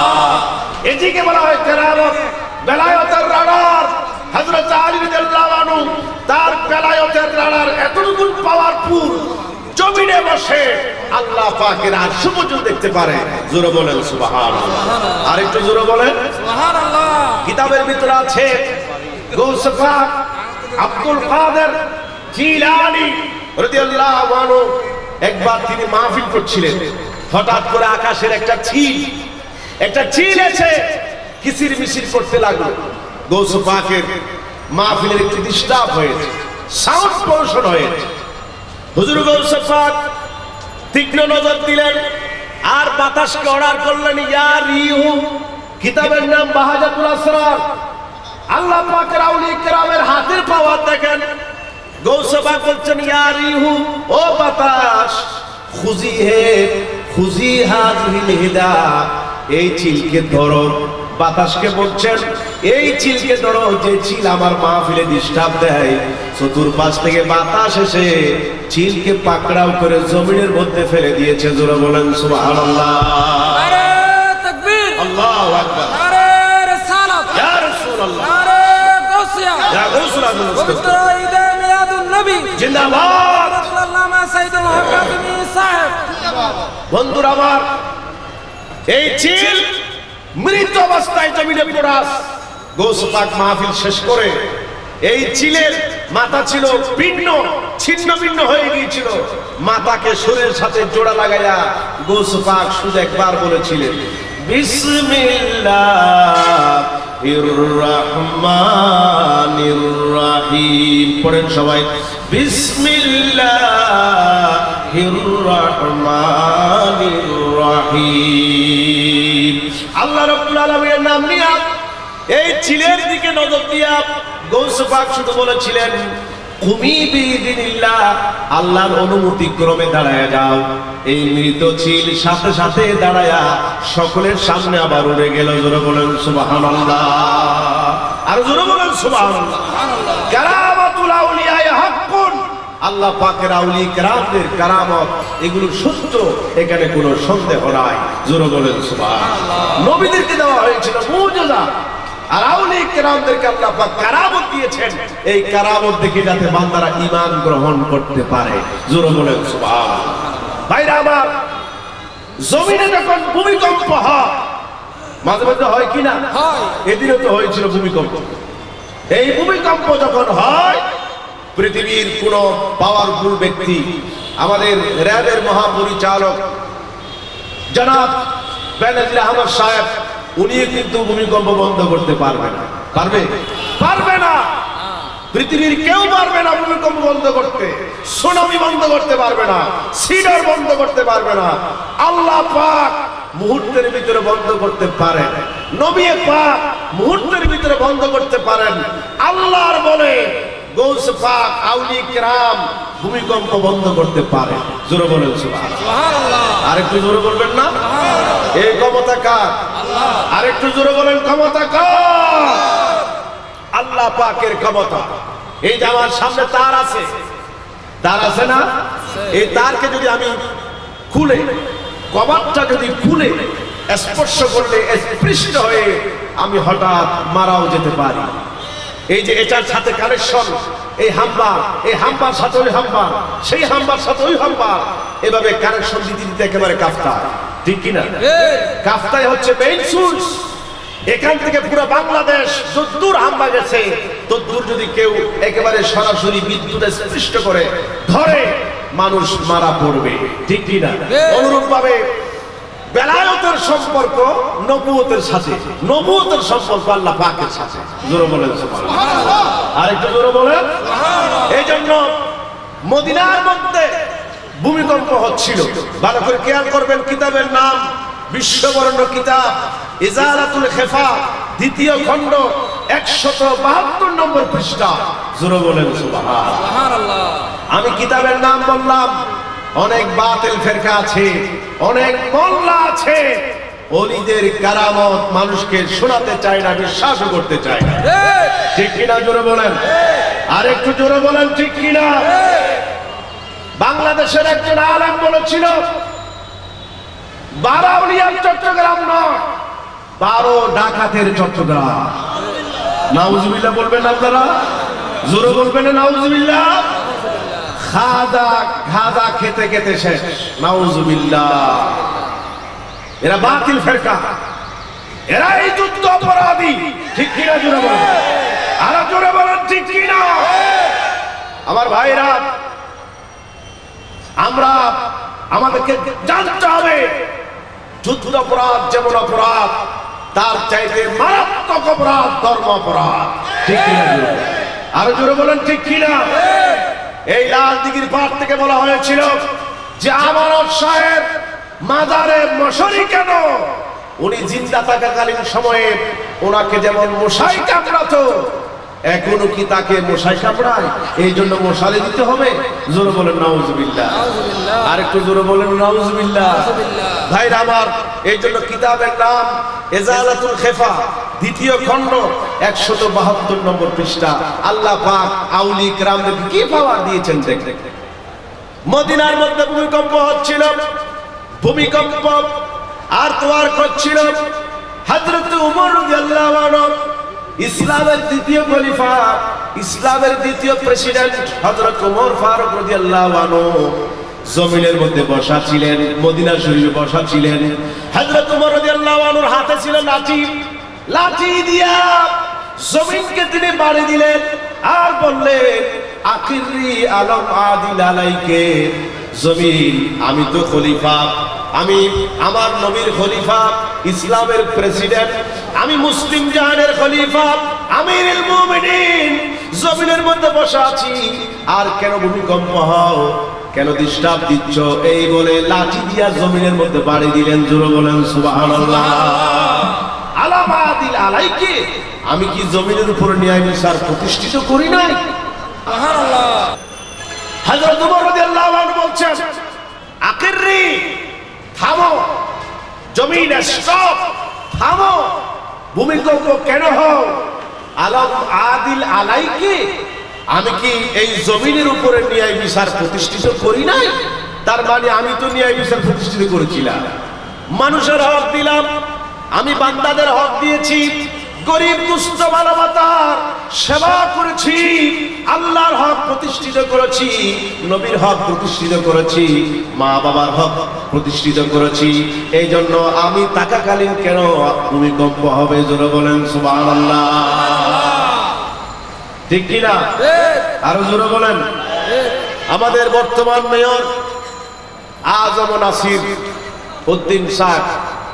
এটিকে বলা হয় কেরামত, বেলায়েতের রাডার। হযরত আলী রাদিয়াল্লাহু আনহু তার বেলায়েতের রাডার এতটুকু পাওয়ারফুল, জমিনে বসে আল্লাহ পাকের আরশ পর্যন্ত দেখতে পারে। জোরে বলেন সুবহানাল্লাহ। আরেকটু জোরে বলেন সুবহানাল্লাহ। কিতাবের ভিতরে আছে, গৌস পাক আব্দুল কাদের জিলানী রাদিয়াল্লাহু আনহু একবার তিনি মাহফিল করছিলেন, হঠাৎ করে আকাশের একটা চিল এসে কিচির মিচির করতে লাগলো। গৌস পাকের মাহফিলের একটু ডিস্টার্ব হয়েছে, সাউন্ড পলিউশন হয়েছে। হুজুর গৌস পাক তীক্ষ্ণ নজর দিলেন, আর বাতাসকে অর্ডার করলেন, ইয়া রিহু। কিতাবের নাম বাহাজাতুল আসরার। আল্লাহ পাকের আউলিয়া কেরামের হাতের পাওয়ার দেখেন। গৌস পাক বলছেন, ইয়া রিহু, ও বাতাস, খুজি হাযিহিল হিদা, এই চিলকে ধরো। বাতাসকে বলছেন, এই চিলকে ধরো, যে চিল আমার মাহফিলে ডিস্টার্ব দেয়। চতুর্পাশ থেকে বাতাস এসে চিলকে পাকড়াও করে জমিনের মধ্যে ফেলে দিয়েছে। জোরে বলেন সুবহানাল্লাহ। নারে তাকবীর, আল্লাহু আকবার, নারে রিসালাত, ইয়া রাসূলুল্লাহ, নারে গাউসিয়া, ইয়া গাউসুল আজম, পবিত্র ঈদে মিলাদুন নবী জিন্দাবাদ, আল্লামা সাইদুল হক কাজেমী সাহেব। বন্ধুরা আমার, এই চিল মৃত অবস্থায় জমিনে পড়া। গৌস পাক মাহফিল শেষ করে, এই চিলের মাথা ছিল ছিন্ন ভিন্ন হয়ে গিয়েছিল। মাথাকে সুরের সাথে জোড়া লাগাইয়া গৌস পাক শুধু একবার বলেছিলেন, বিসমিল্লাহির রাহমানির রাহিম। পড়েন সবাই, বিসমিল্লাহির রাহমানির রাহিম। আল্লাহ রাব্বুল আলামিনের নাম নিয়ে এই চিলের দিকে নজর দিয়া গৌস পাক শুধু বলেছিলেন, কুমি বিইযনিল্লাহ, আল্লাহর অনুমতি ক্রমে দাঁড়ায়া যাও। এই মৃত চিল সাথে সাথে দাঁড়ায়া সকলের সামনে আবার উড়ে গেল। জোরে বলেন সুবহানাল্লাহ, আর জোরে বলেন সুবহানাল্লাহ। কারামাতুল আউলিয়া হাক্কুন, আল্লাহ পাকের আউলিয়া কেরামদের কারামত, এগুলো সত্য, এখানে কোনো সন্দেহ নাই। জোরে বলেন সুবহানাল্লাহ। নবীদেরকে দেওয়া হয়েছিল মুজিজা, আর আউলিয়া কেরামদেরকে আল্লাহ পাক কারামত দিয়েছেন, এই কারামত দেখে যাতে বান্দারা ঈমান গ্রহণ করতে পারে। জোরে বলেন সুবহানাল্লাহ। ভাইরা আমার, জমিনে যখন ভূমিকম্প হয়, মাঝে মাঝে হয় কি না? এদিনও তো হয়েছিল ভূমিকম্প। এই ভূমিকম্প যখন হয়, পৃথিবীর কোন পাওয়ারফুল ব্যক্তি, আমাদের র্যাবের মহাপরিচালক জনাব বেনজির আহমদ সাহেব, উনি কিন্তু ভূমিকম্প বন্ধ করতে পারবে না। পারবে? পারবে না। পৃথিবীর কেউ পারবে না ভূমিকম্প বন্ধ করতে, সুনামি বন্ধ করতে পারবে না, সিডর বন্ধ করতে পারবে না। আল্লাহ পাক মুহূর্তের ভিতরে বন্ধ করতে পারেন, নবী পাক মুহূর্তের ভিতরে বন্ধ করতে পারেন। আল্লাহর বলে গৌস পাক আউলিয়া কিরাম ভূমিকম্প বন্ধ করতে পারে। জোরে বলেন সুবহানাল্লাহ। আরেকটু জোরে বলবেন না? এই ক্ষমতা কার? আল্লাহ। আরেকটু জোরে বলেন, ক্ষমতা কার? আল্লাহ পাকের ক্ষমতা। এই যে আমার সামনে তার আছে, তার আছে না? এই তারকে যদি আমি খুলে, কভারটা যদি খুলে স্পর্শ করলে স্পৃষ্ট হয়ে আমি হঠাৎ মারাও যেতে পারি। এই যে এটার সাথে কানেকশন, এই হাম্বার, এই হাম্বার সাথে ওই হাম্বার, সেই হাম্বার সাথে ওই হাম্বার, এভাবে কানেকশন দিতে দিতে একেবারে কাফতায়। ঠিক কিনা? কাফতায় হচ্ছে মেইন সুইচ। এখান থেকে পুরো বাংলাদেশ যদ্দূর হাম্বা গেছে, তদ্দূর যদি কেউ একেবারে সরাসরি বিদ্যুৎ স্পৃষ্ট করে ধরে, মানুষ মারা পড়বে। ঠিক কিনা? অনুরূপ ভাবে বেলায়েতের সম্পর্ক নবুয়তের সাথে, নবুয়তের সম্পর্ক আল্লাহ পাকের সাথে। জোরে বলেন সুবহানাল্লাহ। আরেকটু জোরে বলেন সুবহানাল্লাহ। এই জন্য মদিনার মধ্যে ভূমিকম্প হচ্ছিল। ভালো করে খেয়াল করবেন, কিতাবের নাম বিশ্ববরণ্য কিতাব ইজালাতুল খেফা, দ্বিতীয় খণ্ড 172 নম্বর পৃষ্ঠা। জোরে বলেন সুবহানাল্লাহ। আমি কিতাবের নাম বললাম, অনেক বাতিল ফেরকা আছে, অনেক মোল্লা আছে, ওলিদের কারামত মানুষকে শোনাতে চায় না, বিশ্বাসও করতে চায় না। ঠিক কিনা? জোরে বলেন। আর একটু জোরে বলেন, ঠিক কিনা? বাংলাদেশের একজন আলেম বলেছিল, 12 আউলিয়ার চট্টগ্রাম নয়, 12 ডাকাতের চট্টগ্রাম। নাউজুবিল্লাহ বলবেন আপনারা? জোরে বলবেন নাউজুবিল্লাহ। খাজা খেতে খেতে শেষ। নাউজুবিল্লাহ। এরা বাতিল ফেরকা, এরা এই যুদ্ধ অপরাধী। ঠিক কিনা? জোরে বলেন। আর জোরে বলেন, ঠিক কিনা? আমার ভাইরা, আমরা আমাদেরকে জানতে হবে, যুদ্ধ অপরাধ যেমন অপরাধ, তার চাইতে মারাত্মক অপরাধ ধর্ম অপরাধ। ঠিক কিনা? আর জোরে বলেন, ঠিক কিনা? এই লাল দিঘির পাড় থেকে বলা হয়েছিল যে আমানত সাহেব মাজারে মশারি কেন? উনি জিন্দা থাকাকালীন সময়ে ওনাকে যেমন মশাই কামড়াতো, এখনো কি তাকে মশাই কামড়ায়? এই জন্য মশারি দিতে হবে। জোরে বলেন নাউজুবিল্লাহ। আর একটু জোরে বলেন নাউজুবিল্লাহ। ভাইরা আমার, এই জন্য কিতাবের নাম ইজালাতুল খেফা, দ্বিতীয় খণ্ড 172 নম্বর পৃষ্ঠা। আল্লাহ পাক আউলিয়া কিরামদেরকে কি পাওয়ার দিয়েছেন দেখেন। মদিনার মধ্যে ভূমিকম্প হচ্ছিল, ভূমিকম্প আর তোয়ার করছিল। হযরত ওমর রাদিয়াল্লাহু আনহু, ইসলামের দ্বিতীয় খলিফা, ইসলামের দ্বিতীয় প্রেসিডেন্ট হযরত ওমর ফারুক রাদিয়াল্লাহু আনহু জমিনের মধ্যে বসা ছিলেন, মদিনা শরীফে বসা ছিলেন। হযরত ওমর রাদিয়াল্লাহু আনহুর হাতে ছিল লাঠি। লাঠি দিয়া জমিনকে তিনি বাড়ি দিলেন আর বললেন, আকিরি আলম আদিল আলাইকে। জমিন, আমি তো খলিফা, আমি আমার নবীর খলিফা, ইসলামের প্রেসিডেন্ট, আমি মুসলিম জাহানের খলিফা, আমিরুল মুমিনিন, জমিনের মধ্যে বসা আছি, আর কেন ভূমিকম্প হও, কেন ডিস্টার্ব দিচ্ছ? এই বলে লাঠি দিয়া জমিনের মধ্যে বাড়ি দিলেন। জোরে বলেন সুবহানাল্লাহ। আলামাদিল আলাইকে, আমি কি জমিনের উপরে ন্যায় বিচার প্রতিষ্ঠিত করি নাই? সুবহানাল্লাহ। হযরত ওমর রাদিয়াল্লাহু আনহু বলছেন, আকিরি, থামো, জমিন স্টপ, থামো, ভূমিকম্প কেন হও? আলম আদিল আলাইকে, আমি কি এই জমিনের উপরে ন্যায় বিচার প্রতিষ্ঠিত করি নাই? তার মানে আমি তো ন্যায় বিচার প্রতিষ্ঠিত করেছিলাম, মানুষের হক দিলাম, আমি বান্দাদের হক দিয়েছি, গরিব দুস্থ মানবতার সেবা করেছি, আল্লাহর হক প্রতিষ্ঠিত করেছি, নবীর হক প্রতিষ্ঠিত করেছি, মা বাবার হক প্রতিষ্ঠিত করেছি। এই জন্য আমি থাকাকালীন কেন ভূমিকম্প হবে? জোরে বলেন সুবহানাল্লাহ। ঠিক কিনা? আরো জোরে বলেন। আমাদের বর্তমান মেয়র আজম নাসির উদ্দিন সাহেব,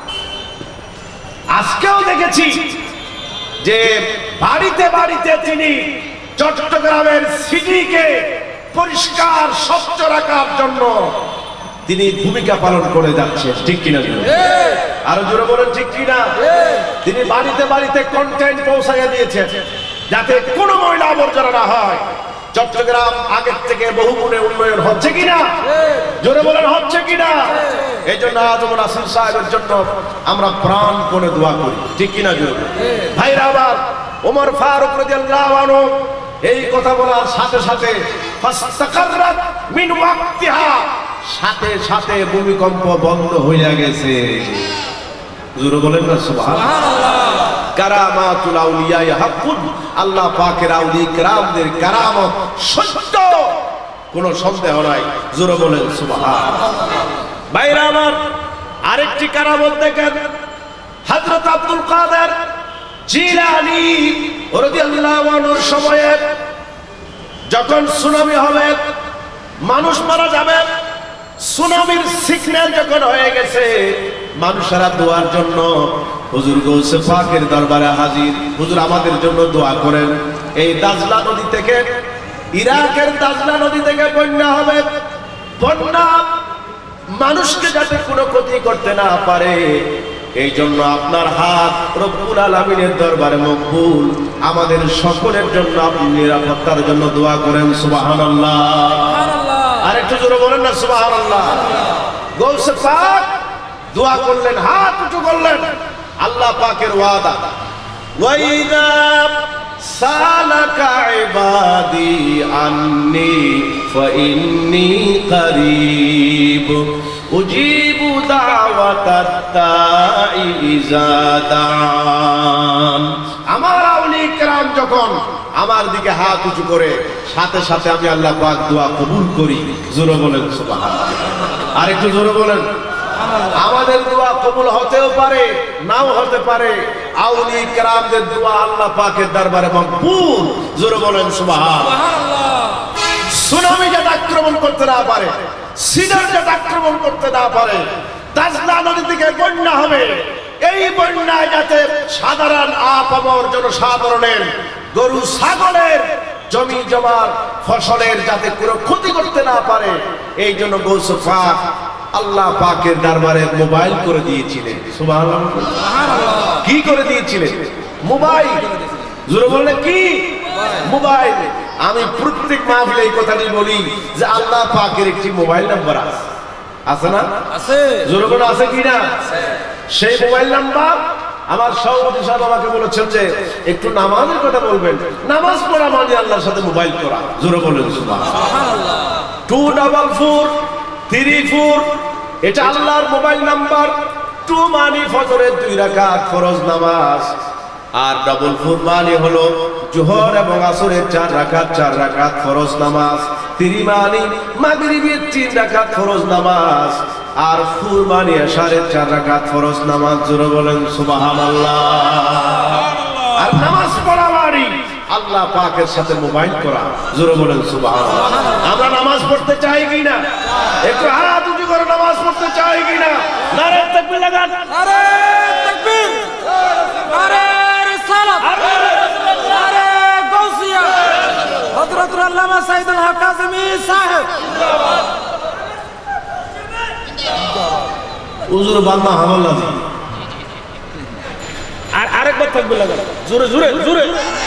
আজকেও দেখেছি যে বাড়িতে বাড়িতে তিনি চট্টগ্রামের সিটিকে পরিষ্কার স্বচ্ছ রাখার জন্য তিনি ভূমিকা পালন করে যাচ্ছেন। ঠিক কিনা? আরো জোরে বলেন ঠিক কিনা? তিনি বাড়িতে বাড়িতে কন্টেন্ট পৌঁছাইয়া দিয়েছেন যাতে কোনো ময়লা আবর্জনা না হয়। চট্টগ্রাম আগের থেকে বহু গুণে উন্নয়ন হচ্ছে কিনা? জোরে বলেন হচ্ছে কিনা? এই জন্য আজম নাসির সাহেবের জন্য আমরা প্রাণপণে দোয়া করি। ঠিক কিনা? জোরে ভাইরা আমার, ওমর ফারুক রাদিয়াল্লাহু আনহু এই কথা বলার সাথে সাথে ফাস্তাকাররাত মিন ওয়াক্তিহা, সাথে সাথে ভূমিকম্প বন্ধ হয়ে গেছে। জোরে বলেন না সুবহানাল্লাহ। কারামাতুল আউলিয়া হাক্কুন, আল্লাহ পাকের আউলিয়া কিরামদের কারামত সত্য, কোনো সন্দেহ নাই। জোরে বলেন সুবহানাল্লাহ। ভাইরা আমার, আরেকটি কারামত দেখেন। হযরত আব্দুল কাদের জিলানী রাদিয়াল্লাহু আনহুর সময়ে যখন সুনামি হবে, মানুষ মারা যাবে, সুনামির সিগন্যাল যখন হয়ে গেছে, মানুষেরা দোয়ার জন্য হুজুর গৌসে পাকের দরবারে হাজির। হুজুর আমাদের জন্য দোয়া করেন। এই দাজলা নদী থেকে, ইরাকের দাজলা নদী থেকে বন্যা হবে, বন্যা মানুষকে যাতে কোনো ক্ষতি করতে না পারে, এই জন্য আপনার হাত রব্বুল আলামিনের দরবারে মকবুল। আমাদের সকলের জন্য আপনি নিরাপত্তার জন্য দোয়া করেন। সুবহানাল্লাহ। আরেকটু জোরে বলেন না সুবহানাল্লাহ। গৌসে পাক দোয়া করলেন, হাত উঁচু করলেন। আল্লাহ পাকের ওয়াদা, ওয়াইদা সালাকা ইবাদি আন্নি ফাইন্নী করিব উজিবু দাওয়াতাত দাঈ ইযা দান। আমার আউলিয়া কিরাম যখন আমার দিকে হাত উঁচু করে, সাথে সাথে আমি আল্লাহ পাক দোয়া কবুল করি। জোরে বলেন সুবহানাল্লাহ। আরেকটু জোরে বলেন। আমাদের দোয়া কবুল হতেও পারে, নাও হতে পারে। আউলিয়া কিরামদের দোয়া আল্লাহ পাকের দরবারে মকবুল। জোরে বলেন সুবহানাল্লাহ। সুনামি যাতে আক্রমণ করতে না পারে, সিনার যাতে আক্রমণ করতে না পারে, দাজলা নদী থেকে বন্যা হবে, এই বন্যায় যাতে সাধারণ আপামর জনসাধারণের, গরু ছাগলের, জমি জমার ফসলের যাতে কোনো ক্ষতি করতে না পারে, এই জন্য গৌসে পাক আল্লাহ পাকের দরবারে মোবাইল করে দিয়েছিলেন। সুবহানাল্লাহ। কি করে দিয়েছিলেন? মোবাইল। জোরে বললে কি? মোবাইল। আমি প্রত্যেক মাহফিলে এই কথাটি বলি যে আল্লাহ পাকের একটি মোবাইল নাম্বার আছে, আছে না? আছে। জোরে বলে আছে কিনা? সেই মোবাইল নাম্বার আমার সভাপতি সাহেব আমাকে বলেছেন যে একটু নামাজের কথা বলবেন। নামাজ পড়া মানে আল্লাহর সাথে মোবাইল করা। জোরে বলেন সুবহানাল্লাহ। 24434 এটা আল্লাহর মোবাইল নাম্বার। 2 মানে ফজরের 2 রাকাত ফরজ নামাজ, আর 44 মানে হলো জোহর এবং আসরের 4 রাকাত ফরজ নামাজ। 3 মানে মাগরিবের 3 রাকাত ফরজ নামাজ, আর 4 মানে এশারের 4 রাকাত ফরজ নামাজ। জোরে বলেন সুবহানাল্লাহ। আর নামাজ পড়া মানে আল্লাহ পাকের সাথে মোবাইল করা। জোরে বলেন সুবহানাল্লাহ। আমরা নামাজ পড়তে চাই কিনা? একটু হাত উঁচু করে নামাজ পড়তে চাই কিনা? নারে তাকবীর লাগান। নারে তাকবীর, নারে রিসালাত, নারে গাউসিয়া। হযরত আল্লামা সাইদুল হক কাজেমী সাহেব জিন্দাবাদ। হুজুর বান্দা হাওয়ালা দি। আর আরেকবার তাকবীর লাগান। জোরে জোরে জোরে।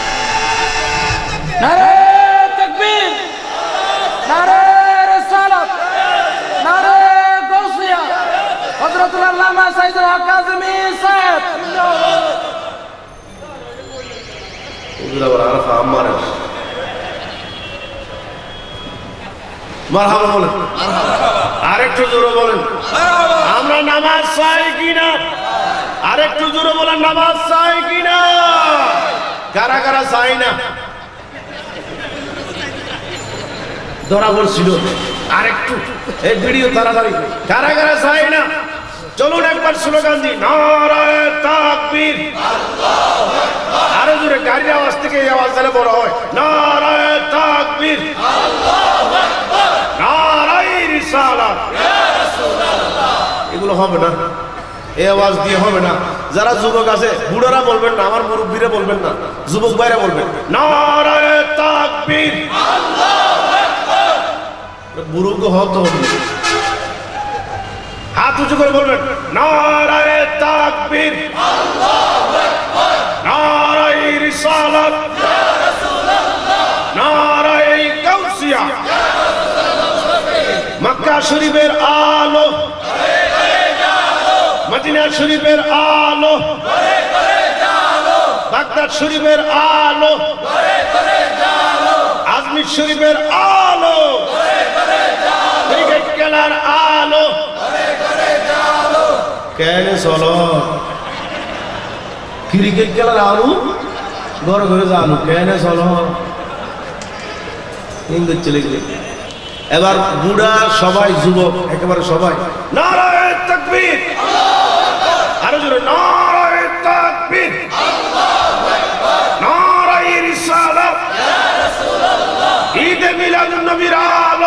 নারে তাকবীর, নারে রিসালাত, নারে গাউসিয়া। হযরত আল্লামা সাইদুল হক কাজেমী সাহেব জিন্দাবাদ। হুজুর আবার আরাফা আম্মার মারহাবা বলেন। আরেকটু জোরে বলেন। আমরা নামাজ চাই কিনা? আরেকটু জোরে বলেন, নামাজ চাই কিনা? কারা কারা চাই না? ধরা পড়ছিল আরেকটু এই ভিডিও তাড়াতাড়ি। কারা কারা চাই না? চলুন একবার স্লোগান দিই, নারায়ে তাকবীর। আরো জোরে, গাড়ির আওয়াজ থেকে এই আওয়াজ দিলে বড় হয়। নারায়ে তাকবীর, নারায়ে রিসালাত। এগুলো হবে না, এই আওয়াজ দিয়ে হবে না। যারা যুবক আছে বুড়োরা বলবেন না, আমার মুরব্বীরা বলবেন না, যুবক ভাইরা বলবেন নারায়ে তাকবীর। বুড়ো হতো হাত উঁচু করে বলবেন নারায়ে তাকবীর, নারায়ে রিসালাত, নারায়ে গাউসিয়া। মক্কা শরীফের আলো, মদিনা শরীফের আলো, বাগদাদ শরীফের আলো, আজমির শরীফের আলো, ক্রিকেট খেলার আলো। কেন চলো ক্রিকেট খেলার আলো ঘরে ঘরে জানো কেন চলো হিন্দু চলে গেলে। এবার বুড়া সবাই, যুবক একেবারে সবাই নারায়ে তাকবীর, আরো জোরে নারায়ে তাকবীর, নারায়ে রিসালাত, ঈদে মিলাদুন নবীর আলো,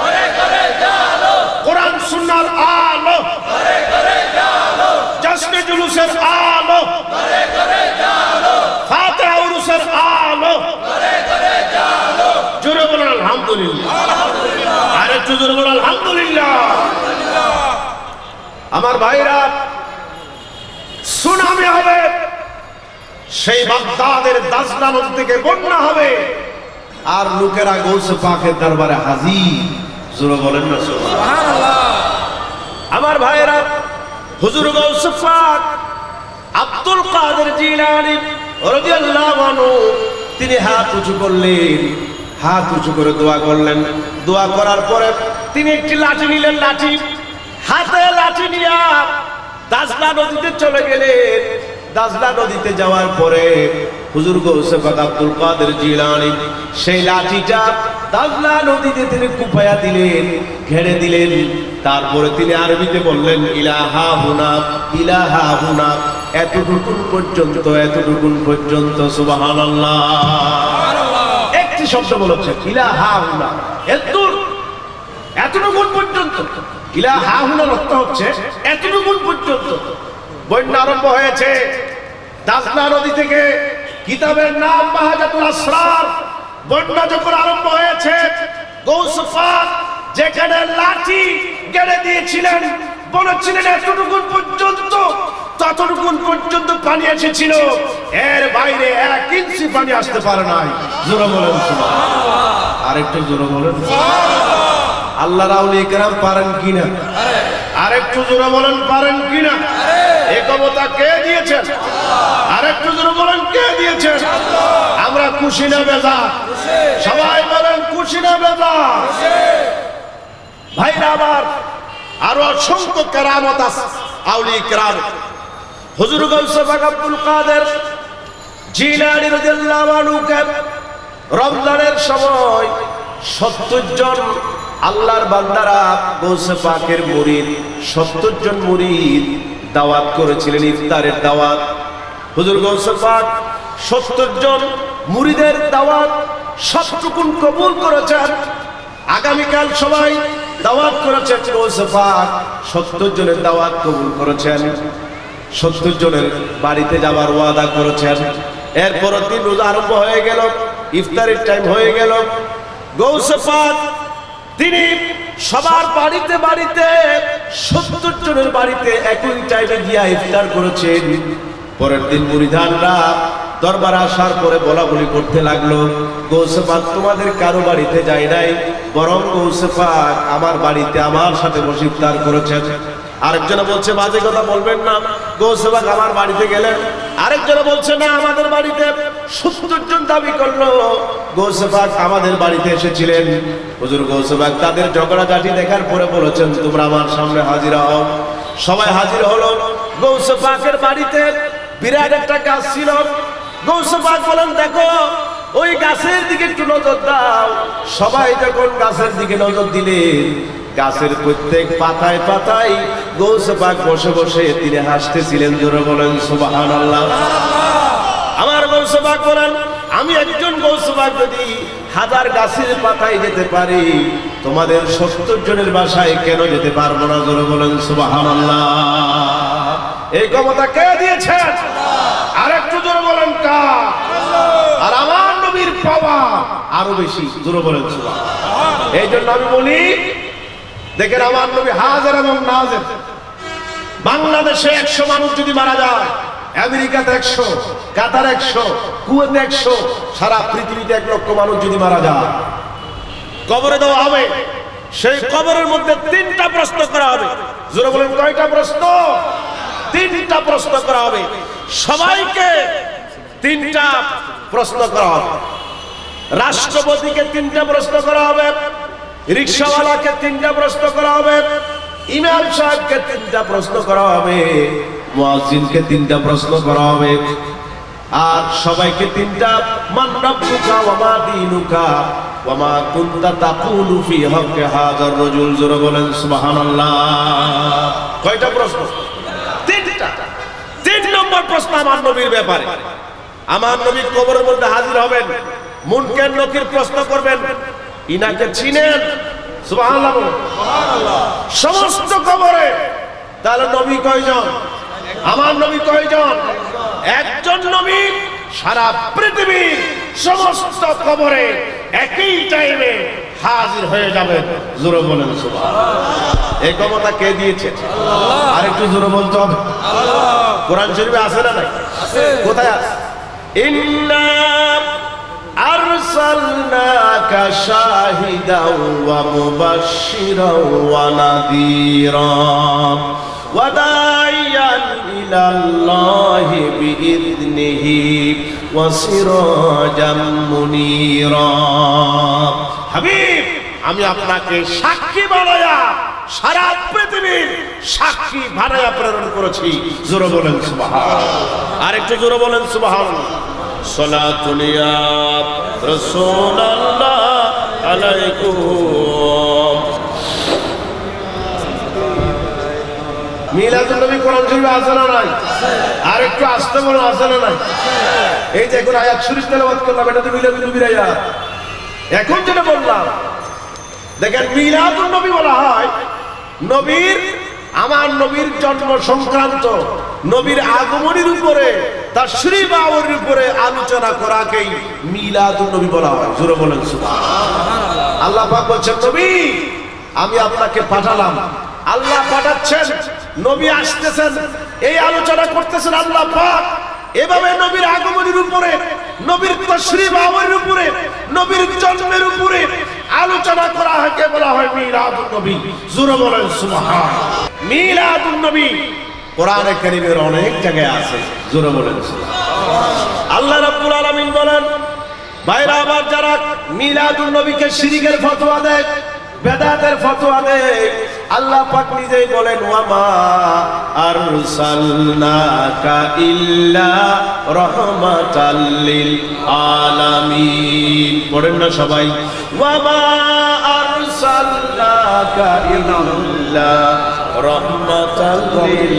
কোরআন সুন্নাহর আলো, জশ্নে জুলুসের আলো, ফাতিহা উরুসের আলো। জোরে বলুন আলহামদুলিল্লাহ, আরেকটু জোরে বলুন আলহামদুলিল্লাহ। আমার ভাইরা, সুনামি হবে, সেই বাগদাদের দাজলা নদী থেকে বন্যা হবে, আর লোকেরা গৌসে পাকের দরবারে হাজির। জোরে বলেন না সুবহানাল্লাহ। আমার ভাইরা, হুজুর গৌসে পাক আব্দুল কাদের জিলানী রাদিয়াল্লাহু আনহু তিনি হাত উঁচু করলেন, হাত উঁচু করে দোয়া করলেন। দোয়া করার পরে তিনি একটি লাঠি নিলেন, লাঠি হাতে লাঠি নিয়ে দাজলা নদীতে চলে গেলেন। দাজলা নদীতে যাওয়ার পরে হুজুর গৌসে পাক আব্দুল কাদের জিলানী সেই লাঠিটা দাজলা নদীতে তিনি কুপায়া দিলেন, ঘেড়ে দিলেন। তারপরে তিনি আরবিতে বললেন ইলাহা হুনা, ইলাহা হুনা, এতটুকুন পর্যন্ত, এতটুকুন পর্যন্ত। সুবহানাল্লাহ। একটি শব্দ বলেছেন ইলাহা হুনা, এতটুকুন পর্যন্ত। ইলাহা হুনার অর্থ হচ্ছে এতটুকুন পর্যন্ত। বন্যা আরম্ভ হয়েছে দাজলা নদী থেকে, কিতাবের নাম বাহাজাতুল আসরার। বন্যা যখন আরম্ভ হয়েছে, গৌসে পাক যেখানে লাঠি গেড়ে দিয়েছিলেন, বলেছিলেন এতটুকুন পর্যন্ত, ততটুকুন পর্যন্ত পানি এসেছিল, এর বাইরে 1 ইঞ্চি পানি আসতে পারে নাই। জোরে বলেন সুবহানাল্লাহ। আরেকটু জোরে বলেন সুবহানাল্লাহ। আল্লাহর আউলিয়া কেরাম পারেন কিনা? আরেকটু জোরে বলেন পারেন কিনা? এই ক্ষমতা কে দিয়েছেন? আরেকটু জোরে বলেন কে দিয়েছেন? আমরা খুশি না বেজার? সবাই বলেন খুশি না বেজার? ভাইরা আমার, আরো অসংখ্য কেরামত আছে আউলিয়া কেরাম। হুজুর গৌসে পাক আব্দুল কাদের জিলানী রাদিয়াল্লাহু আনহু রমজানের সময় 70 জন আল্লাহর বান্দারা গৌসে পাকের মুরিদ, 70 জন মুরিদ দাওয়াত করেছিলেন, ইফতারের দাওয়াত। হুজুর গৌসে পাক 70 জন মুরিদের দাওয়াত সবটুকুন কবুল করেছেন। আগামীকাল সবাই দাওয়াত করেছেন, গৌসে পাক 70 জনের দাওয়াত কবুল করেছেন, 70 জনের বাড়িতে যাওয়ার ওয়াদা করেছেন। এরপর দিন রোজা আরম্ভ হয়ে গেল, ইফতারের টাইম হয়ে গেল। গৌসে পাক তিনি সবার বাড়িতে বাড়িতে 70 জনের বাড়িতে একই টাইমে গিয়া ইফতার করেছেন। পরের দিন মুরিদানরা দরবারে আসার পরে বলা বলি করতে লাগলো, গৌসে পাক তোমাদের কারো বাড়িতে যায় নাই, বরং গৌসে পাক আমার বাড়িতে আমার সাথে বসে ইফতার করেছেন। আরেকজন বলছে বাজে কথা বলবেন না, গৌসে পাক আমার বাড়িতে গেলেন। আরেকজন বলছে না, আমাদের বাড়িতে 70 জন দাবি করলো গৌসে পাক আমাদের বাড়িতে এসেছিলেন। হুজুর গৌসে পাক তাদের ঝগড়াঝাটি দেখার পরে বলেছেন তোমরা আমার সামনে হাজির হও। সবাই হাজির হলো। গৌসে পাকের বাড়িতে বিরাট একটা গাছ ছিল, গৌসে পাক বলেন দেখো ওই গাছের দিকে একটু নজর দাও। সবাই যখন গাছের দিকে নজর দিলেন, গাছের প্রত্যেক পাতায় পাতায় গৌসে পাক বসে বসে তিনি হাসতেছিলেন। জোরে বলেন সুবহানাল্লাহ। আমার গৌসে পাক বলেন আমি একজন গৌসে পাক যদি 1000 গাছের পাতায় যেতে পারি, তোমাদের 70 জনের বাসায় কেন যেতে পারবো না? জোরে বলেন সুবহানাল্লাহ। এই ক্ষমতা কে দিয়েছেন? আর একটু জোরে বলেন কার? আর আমার নবীর পাওয়ার আরো বেশি। জোরে বলেন সুবহানাল্লাহ। এই জন্য আমি বলি দেখেন আমার নবী হাজির এবং নাজির। বাংলাদেশে 100 মানুষ যদি মারা যায়, আমেরিকাতে 100, কাতার 100, কুয়েতে 100, সারা পৃথিবীতে 1 লক্ষ মানুষ যদি মারা যায়, কবরে দেওয়া হবে। সেই কবরের মধ্যে 3টা প্রশ্ন করা হবে। জোরে বলেন কয়টা প্রশ্ন? 3টা প্রশ্ন করা হবে। সবাইকে 3টা প্রশ্ন করা হবে। রাষ্ট্রপতিকে 3টা প্রশ্ন করা হবে, রিকশাওয়ালাকে 3টা প্রশ্ন করা হবে, ইমাম সাহেবকে 3টা প্রশ্ন করা হবে, মুয়াজ্জিনকে 3টা প্রশ্ন করা হবে। আর সবাইকে 3টা মান রাব্বুকা ওয়া মা দীনুকা ওয়া মা কুনতা তাকুলু ফি হাক্কি হাযার রাজুল। জোরে বলেন সুবহানাল্লাহ। কয়টা প্রশ্ন? 3টা। 3 নম্বর প্রশ্ন আমার নবীর ব্যাপারে। আমার নবী কবরের মধ্যে হাজির হবেন, মুনকার নকির প্রশ্ন করবেন, ইনাকে চিনেন? সুবহানাল্লাহ সুবহানাল্লাহ। সমস্ত কবরে তাহলে নবী কয়জন? আমার নবী কয়জন? একজন নবী সারা পৃথিবীর সমস্ত কবরে একই টাইমে হাজির হয়ে যাবেন। জোরে বলেন সুবহানাল্লাহ। এই ক্ষমতা কে দিয়েছে? আল্লাহ। আর একটু জোরে বলতে হবে আল্লাহ। কোরআন শরীফে আছে না নাই? আছে। কোথায় আছে? ইন্না আরসালনাকা শাহিদাও ওয়া মুবাশশিরাও ওয়া নাযীরাও ওয়া দাইয়ান ইলাল্লাহি বিইذনিহি ওয়া সিরাজাম মুনীরা। হাবিব আমি আপনাকে সাক্ষী বানায়া সারা পৃথিবীর সাক্ষী বানায়া প্রেরণ করেছি। জোরে বলেন সুবহানাল্লাহ। আরেকটু জোরে বলেন সুবহানাল্লাহ। সালাতুন ইয়া রাসূলুল্লাহ আলাইকুম। মিলাদুন নবী কোরআন শরীফে আছে না নাই? আর একটু আসতে বলো, আছে না নাই? এই যে এখন আয়াত শরীফ তেলাওয়াত করলাম, এটা তো মিলাদুন নবীর আয়াত। এখন যেটা বললাম দেখেন, মিলাদুন নবী বলা হয় নবীর, আমার নবীর জন্ম সংক্রান্ত, নবীর আগমনের উপরে, তার শ্রীবাউর উপরে আলোচনা করাকেই মিলাদুন নবী বলা হয়। জোরে বলেন সুবহানাল্লাহ। আল্লাহ পাক বলছেন নবী আমি আপনাকে পাঠালাম, আল্লাহ পাঠাচ্ছেন, নবী আসতেছেন, এই আলোচনা করতেছেন আল্লাহ পাক। এভাবে নবীর আগমনের উপরে, নবীর তাশরীফের উপরে, নবীর জন্মের উপরে আলোচনা করা হয়, কে বলা হয় মিলাদুন নবী। জোরে বলেন সুবহানাল্লাহ। মিলাদুন নবী কোরআনে কারীমের অনেক জায়গায় আছে। জোরে বলেন সুবহানাল্লাহ। আল্লাহ রাব্বুল আলামিন বলেন, ভাইরা আমার যারা মিলাদুন নবীকে শিরকের ফতোয়া দেয়, বেদাতের ফতোয়া দেয়, আল্লাহ পাক নিজেই বলেন ওয়ামা আরসালনাকা ইল্লা রাহমাতাল লিল আলামিন। পড়েন না সবাই, ওয়ামা আরসালনাকা ইল্লা রাহমাতাল লিল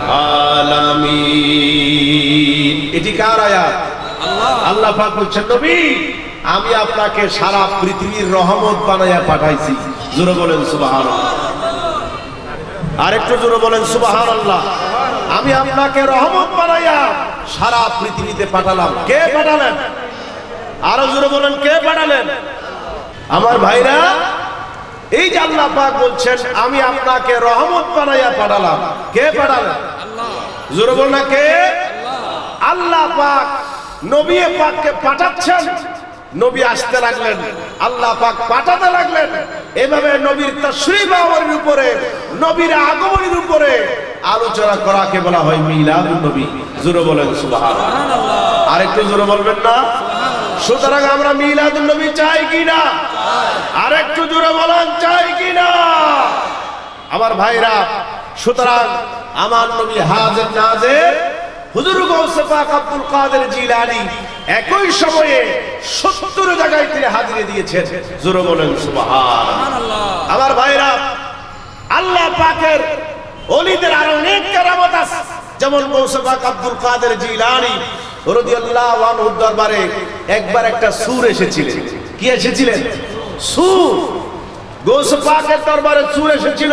আলামিন। এটি কার আয়াত? আল্লাহ পাক বলছেন নবী আমি আপনাকে সারা পৃথিবীর রহমত বানাইয়া পাঠাইছি। জোরে বলেন সুবহানাল্লাহ। আরেকটু জোরে বলেন সুবহানাল্লাহ। আমি আপনাকে রহমত বানাইয়া সারা পৃথিবীতে পাঠালাম। কে পাঠালেন? আরো জোরে বলেন কে পাঠালেন? আমার ভাইরা, এই যে আল্লাহ পাক বলছেন আমি আপনাকে রহমত বানাইয়া পাঠালাম, কে পাঠালেন? আল্লাহ। জোরে বলেন না কে? আল্লাহ পাক নবী পাককে পাঠাচ্ছেন, নবী আসতে লাগলেন, আল্লাহ পাক পাঠাতে লাগলেন। এভাবে নবীর তাশরীফের উপরে, নবীর আগমনের উপরে আলোচনা করাকে বলা হয় মিলাদুন নবী। জোরে বলেন সুবহানাল্লাহ। আরেকটু জোরে বলবেন না? সুতরাং আমরা মিলাদুন নবী চাই কিনা? আরেকটু জোরে বলেন চাই কিনা? আমার ভাইরা, সুতরাং আমার নবী হাজির নাজির, হুজুর গৌসে পাক আব্দুল কাদের জিলানী একই সময়ে 70 জায়গায় তিনি হাজিরা দিয়েছেন। জোরে বলেন সুবহানাল্লাহ। আমার ভাইরা, আল্লাহ পাকের ওলিদের আরো অনেক কেরামত আছে, যেমন গৌসে পাক আব্দুল কাদের জিলানী রাদিয়াল্লাহু আনহু দরবারে একবার একটা সূর এসেছিলেন। কি এসেছিলেন? সূর। গৌসে পাকের দরবারে সূর এসেছিল,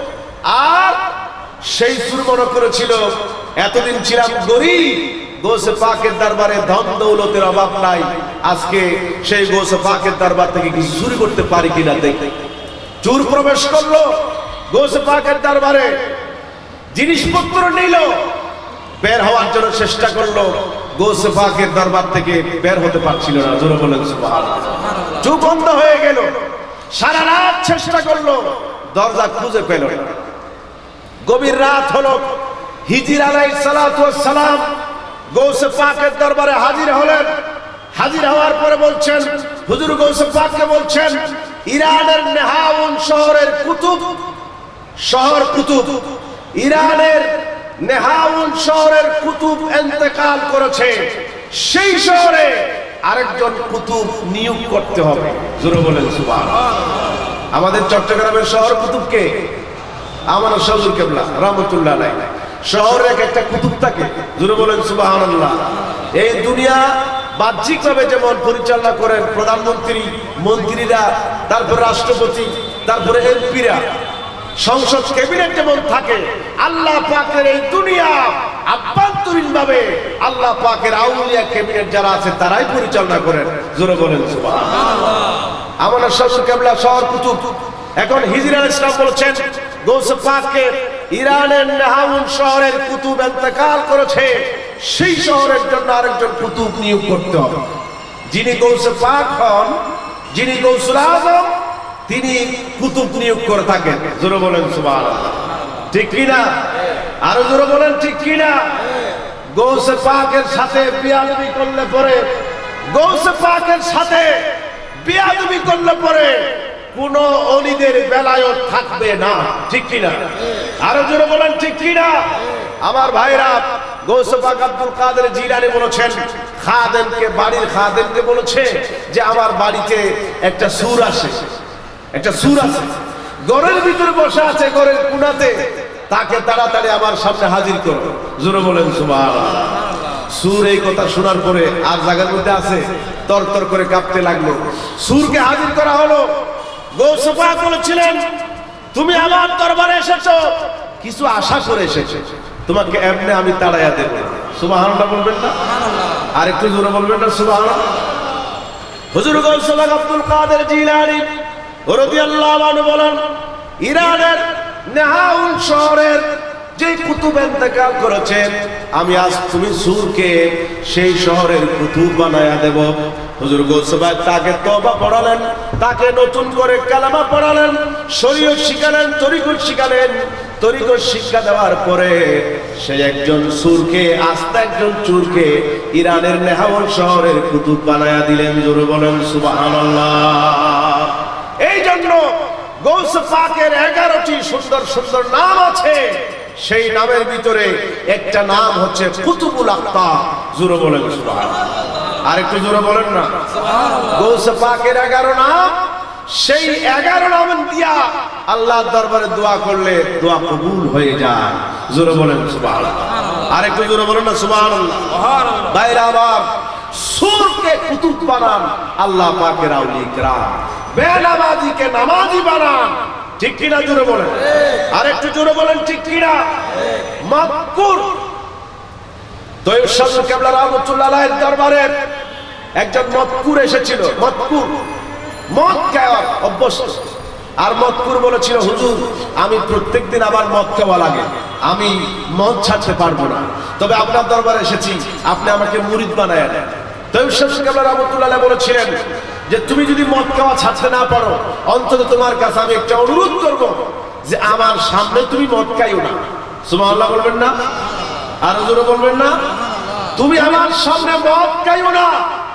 আর সেই সূর মনে করেছিল এতদিন ছিলাম গরীব, গৌসে পাকের দরবারে ধন দৌলতের অভাব নাই, আজকে সেই গৌসে পাকের দরবার থেকে কিছু চুরি করতে পারি কিনা দেখতে চোর প্রবেশ করলো গৌসে পাকের দরবারে, জিনিসপত্র নিল, বের হওয়ার জন্য চেষ্টা করলো, গৌসে পাকের দরবার থেকে বের হতে পারছিল না। জোরে বলেন সুবহানাল্লাহ। চোখ বন্ধ হয়ে গেল, সারা রাত চেষ্টা করলো, দরজা খুঁজে পেল না। গভীর রাত হলো, হিজর আলাইহিস সালাতু ওয়াস সালাম গৌসে পাকের দরবারে হাজির হলেন। হাজির হওয়ার পরে বলছেন, হুজুর গৌসে পাককে বলছেন, ইরানের নেহাউন শহরের কুতুব, শহর কুতুব, ইরানের নেহাউন শহরের কুতুব ইন্তেকাল করেছে, সেই শহরে আরেকজন কুতুব নিয়োগ করতে হবে। জোরে বলেন সুবহানাল্লাহ। আমাদের চট্টগ্রামের শহর কুতুবকে আমানত শাহ হুজুর কেবলা রাহমাতুল্লাহ আলাইহি, শহরে একটা কুতুব থাকে। জোরে বলেন সুবহানাল্লাহ। এই দুনিয়া বাহ্যিকভাবে যেমন পরিচালনা করেন প্রধানমন্ত্রী, মন্ত্রীরা, তারপর রাষ্ট্রপতি, তারপরে এমপিরা, সংসদ ক্যাবিনেট যেমন থাকে, আল্লাহ পাকের এই দুনিয়া আভ্যন্তরীণ ভাবে আল্লাহ পাকের আউলিয়া ক্যাবিনেট যারা আছে তারাই পরিচালনা করেন। জোরে বলেন সুবহানাল্লাহ। আমানত শাহ হুজুর কেবলা শহর কুতুব। এখন হিজর আলাইহিস সালাম বলছেন, গৌসে পাককে ইরানের নেহাউন শহরের কুতুব ইন্তেকাল করেছে, সেই শহরের জন্য আরেকজন কুতুব নিয়োগ করতে হবে। যিনি গৌসে পাক হন, যিনি গৌসুল আজম, তিনি কুতুব নিয়োগ করে থাকেন। জোরে বলেন সুবহানাল্লাহ। ঠিক কিনা? আরো জোরে বলেন ঠিক কিনা? গৌসে পাকের সাথে বিয়াদবি করলে পরে, গৌসে পাকের সাথে বিয়াদবি করলে পরে কোন অলিদের বেলায়ত থাকবে না। ঠিক কিনা? আরো জোরে বলেন ঠিক কিনা? আমার ভাইরা, গৌসে পাক আব্দুল কাদের জিলানী বলেছেন, খাদেমকে, বাড়ির খাদেমকে বলেছে যে আমার বাড়িতে একটা সূর আসে, একটা সূর আছে, ঘরের ভিতরে বসে আছে, ঘরের কোণাতে, তাকে তাড়াতাড়ি আমার সামনে হাজির করো। জোরে বলেন সুবহানাল্লাহ। সূর এই কথা শোনার পরে আর জায়গার মধ্যে আছে, তরতর করে কাঁপতে লাগলো। সূরকে হাজির করা হলো। গৌসে পাক বলেছিলেন, তুমি আমার দরবারে এসেছো কিছু আশা করে এসেছো, তোমাকে এমনি আমি তাড়াইয়া দেব। সুবহানাল্লাহ বলবেন না? আর একটু জোরে বলবেন না সুবহানাল্লাহ? হুজুর গৌসে পাক আব্দুল কাদের জিলানী রাদিয়াল্লাহু আনহু বলেন, ইরানের নেহাউন শহরের যে কুতুব ইন্তেকাল করেছেন, আমি আজ তুমি সূরকে সেই শহরের কুতুব বানায়া দেব। হুজুর গৌসে পাক তাকে তওবা পড়ালেন, তাকে নতুন করে কালেমা পড়ালেন, শরীয়ত শিখালেন, তরিকত শিখালেন। তরিকত শিক্ষা দেওয়ার পরে সে একজন সূরকে, আস্তে একজন চুরকে ইরানের নেহাউন শহরের কুতুব বানায়া দিলেন। জোরে বলেন সুবহানাল্লাহ। এই জন্য গৌসে পাকের 11টি সুন্দর সুন্দর নাম আছে, সেই নামের ভিতরে একটা নাম হচ্ছে কুতুবুল আক্তাব। জোরে বলেন সুবহানাল্লাহ। আর একটু জোরে বলেন না সুবহানাল্লাহ। গৌসে পাকের 11 নাম, সেই 11 নাম দিয়া আল্লাহর দরবারে দোয়া করলে দোয়া কবুল হয়ে যায়। জোরে বলেন সুবহানাল্লাহ। আর একটু জোরে বলেন না সুবহানাল্লাহ। ভাইরা আমার, সূরকে কুতুব বানান আল্লাহ পাকের আউলিয়া কিরাম, বেনামাজিকে নামাজি বানান। ঠিক কিনা? জোরে বলেন। আর একটু জোরে বলেন ঠিক কিনা? মাদকুর তৈয়ব শাহ কেবলা রাহমাতুল্লাহ আলাইহির দরবারে একজন মদকুর এসেছিল। মদকুর মদ খাওয়ার অভ্যস্ত। আর মদকুর বলেছিল, হুজুর আমি প্রত্যেকদিন আমার মদ খাওয়া লাগে, আমি মদ ছাড়তে পারবো না, তবে আপনার দরবারে এসেছি, আপনি আমাকে মুরিদ বানায়া দেন। তৈয়ব শাহ কেবলা রাহমাতুল্লাহ আলাইহি বলেছিলেন যে তুমি যদি মদ খাওয়া ছাড়তে না পারো, অন্তত তোমার কাছে আমি একটা অনুরোধ করব যে আমার সামনে তুমি মদ খাইও না। সুবহানাল্লাহ বলবেন না? আর জোরে বলবেন না? তুমি আমার সামনে মদ খাইও না।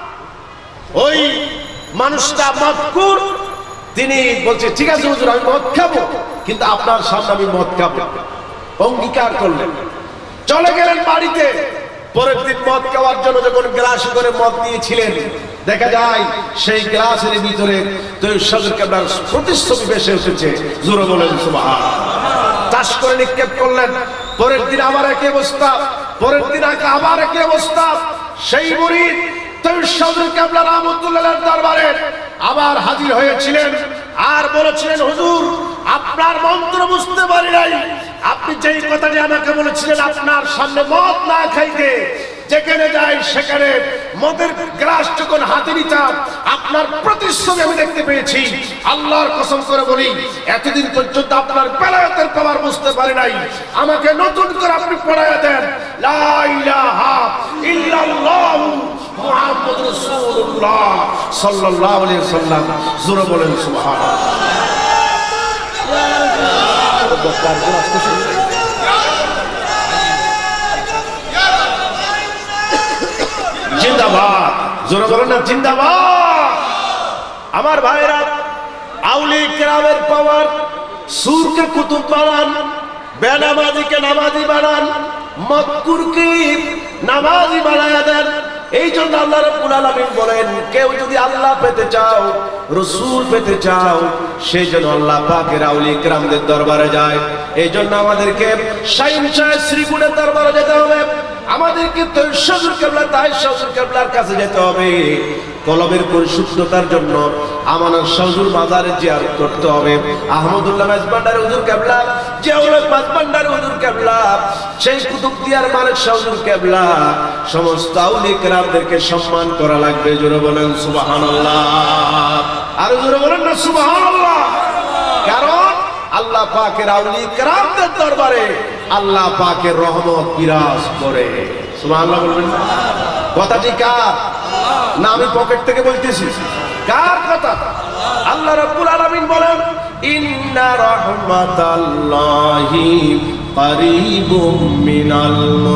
ওই মানুষটা মদকুর, তিনি বলছে ঠিক আছে হুজুর আমি মদ খাবো, কিন্তু আপনার সামনে আমি মদ খাবো। অঙ্গীকার করলেন, চলে গেলেন বাড়িতে। পরের দিন মদ খাওয়ার জন্য যখন গ্লাস করে মদ নিয়েছিলেন, দেখা যায় সেই গ্লাসের ভিতরে তৈয়ব কেবলার প্রতিচ্ছবি ভেসে উঠেছে। জোরে বলেন সুবহানাল্লাহ। চাষ করে নিক্ষেপ করলেন, পরের দিন আবার একই অবস্থা, পরের দিন আবার একই অবস্থা। সেই মুরিদ তৈয়ব কেবলা রাহমাতুল্লাহ দরবারে আবার হাজির হয়েছিলেন আর বলেছিলেন, হুজুর আপনার মন্ত্র বুঝতে পারি নাই, আপনি যেই কথাটি আমাকে বলেছিলেন আপনার সামনে মদ না খাইতে, যেখানে যাই সেখানে মদের গ্লাস যখন হাতে নিতাম আপনার প্রতিচ্ছবি আমি দেখতে পেয়েছি। আল্লাহর কসম করে বলি এতদিন পর্যন্ত আপনার বেলায়েতের পাওয়ার বুঝতে পারি নাই, আমাকে নতুন করে আপনি পড়ায়া দেন লা ইলাহা ইল্লাল্লাহু মুহাম্মাদুর রাসূলুল্লাহ সাল্লাল্লাহু আলাইহি ওয়াসাল্লাম। জোরে বলেন সুবহানাল্লাহ। জিন্দাবাদ, জোরে বলেন না জিন্দাবাদ। আমার ভাইরা, আউলিয়া কেরামের পাওয়ার, সুরকে কুতুব বানান, বেনামাজিকে নামাজি বানান, মক্কুরকে নামাজি বানায়া দেন। এই জন্য আল্লাহ রাব্বুল আলামিন বলেন, কেউ যদি আল্লাহ পেতে চাও, রাসূল পেতে চাও, সেই জন্য আল্লাহ পাকের আউলিয়া কেরামদের দরবারে যায়। এই জন্য আমাদেরকে শাইন শাহ শ্রীগুণের দরবারে যেতে হবে, আমাদেরকে তৈয়ব কেবলা তাইয়ব কেবলার কাছে যেতে হবে। কলবের পরিশুদ্ধতার জন্য আমানত শাহুর মাজারে জিয়ারত করতে হবে। আহমদুল্লাহ মাঝভান্ডারী হুজুর কেবলা, জিয়াউল মাঝভান্ডারী হুজুর কেবলা, সেই কুতুবদিয়ার মালিক শাহুর কেবলা, সমস্ত আউলিয়া কেরামদেরকে সম্মান করা লাগবে। জোরে বলেন সুবহানাল্লাহ। আর জোরে বলেন না সুবহানাল্লাহ। কারণ আল্লাহ পাকের আউলিয়া কেরামদের দরবারে আল্লাহ পাকের রহমত বিরাজ করে। সুবহানাল্লাহ বলবেন না? কথাটি কার? না আমি পকেট থেকে বলতেছি? কার কথা? আল্লাহ রাব্বুল আলামিন বলেন, ইন্না রাহমাতাল্লাহি কারীবুম মিনাল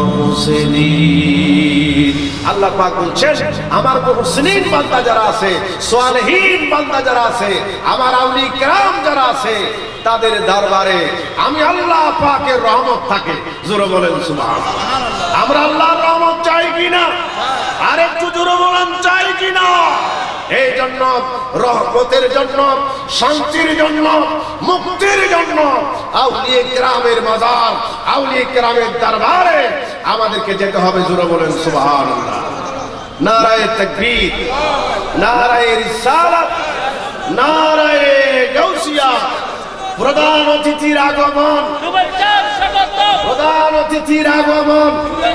মুহসিনিন। আল্লাহ পাক বলছেন, আমার মুহসিনিন বান্দা যারা আছে, সালেহীন বান্দা যারা আছে, আমার আউলিয়া কেরাম যারা আছে, তাদের দরবারে আমি আল্লাহ পাকের রহমত থাকে। জোরে বলেন সুবহানাল্লাহ। আমরা আল্লাহর রহমত চাই কিনা? আর একটু জোরে বলেন চাই কিনা? এই জন্য রহমতের জন্য, শান্তির জন্য, মুক্তির জন্য আউলিয়া কেরামের মাজার, আউলিয়া কেরামের দরবারে আমাদেরকে যেতে হবে। জোরে বলেন সুবহানাল্লাহ। নারায়ে তাকবীর, নারায়ে রিসালাত, নারায়ে গাউসিয়া। প্রধান অতিথির আগমন, প্রধান অতিথির আগমন।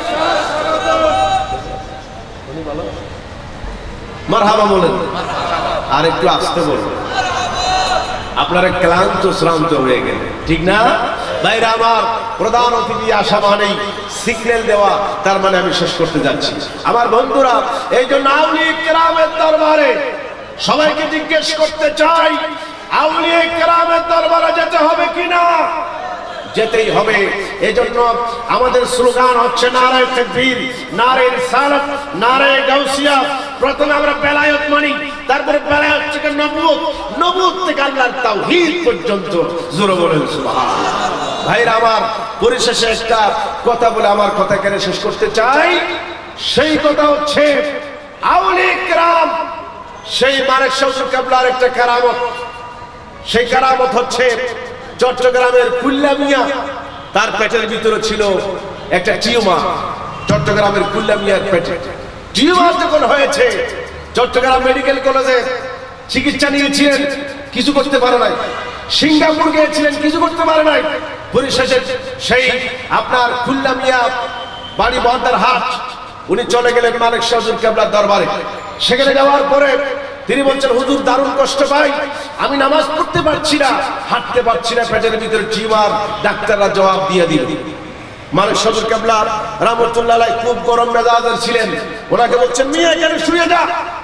মারহাবা বলেন, আর একটু আসতে বলুন, আপনারা ক্লান্ত শ্রান্ত হয়ে গেলে, ঠিক না ভাইরা আমার? প্রধান অতিথি আসা মানেই সিগন্যাল দেওয়া, তার মানে আমি শেষ করতে যাচ্ছি। আমার বন্ধুরা, এই জন্য আউলিয়া কেরামের দরবারে সবাইকে জিজ্ঞেস করতে চাই, আউলিয়া কেরামের দরবারে যেতে হবে কিনা? যেতেই হবে। এজন্য আমাদের স্লোগান হচ্ছে নারায়ে তাকবীর, নারায়ে রিসালাত, নারায়ে গাউসিয়া। প্রথমে আমরা বেলায়েত মানি, তারপরে বেলায়েত থেকে নবুয়ত, নবুয়ত থেকে আল্লাহর তাওহীদ পর্যন্ত। জোরে বলেন সুবহানাল্লাহ। ভাইরা আমার, পরিশেষে একটা কথা বলে আমার কথা কেন শেষ করতে চাই। সেই কথা হচ্ছে আউলিয়া কেরাম, সেই মালিক শাহ কেবলার একটা কারামত। সেই কারামত হচ্ছে চট্টগ্রামের কুল্লা মিয়া, তার পেটের ভিতরে ছিল একটা টিউমার। চট্টগ্রামের কুল্লা মিয়ার পেটে টিউমার যখন হয়েছে, চট্টগ্রাম মেডিকেল কলেজে চিকিৎসা নিয়েছিলেন, কিছু করতে পারে নাই। সিঙ্গাপুর গিয়েছিলেন, কিছু করতে পারে নাই। পরিশেষে সেই আপনার কুল্লা মিয়া বাড়ি বর্দার হাট, উনি চলে গেলেন মালিক শাহ কেবলার দরবারে। সেখানে যাওয়ার পরে তিনি বলছেন, হুজুর দারুণ কষ্ট পাই, আমি নামাজ পড়তে পারছি না, হাঁটতে পারছি না, পেটের ভিতরে টিউমার। ডাক্তাররা জবাব দিয়ে দিল। মালিক শাহ কেবলা রাহমাতুল্লাহ আলাইহি খুব গরম মেজাজের ছিলেন। ওনাকে বলছেন, মিয়া এখানে শুয়ে যা।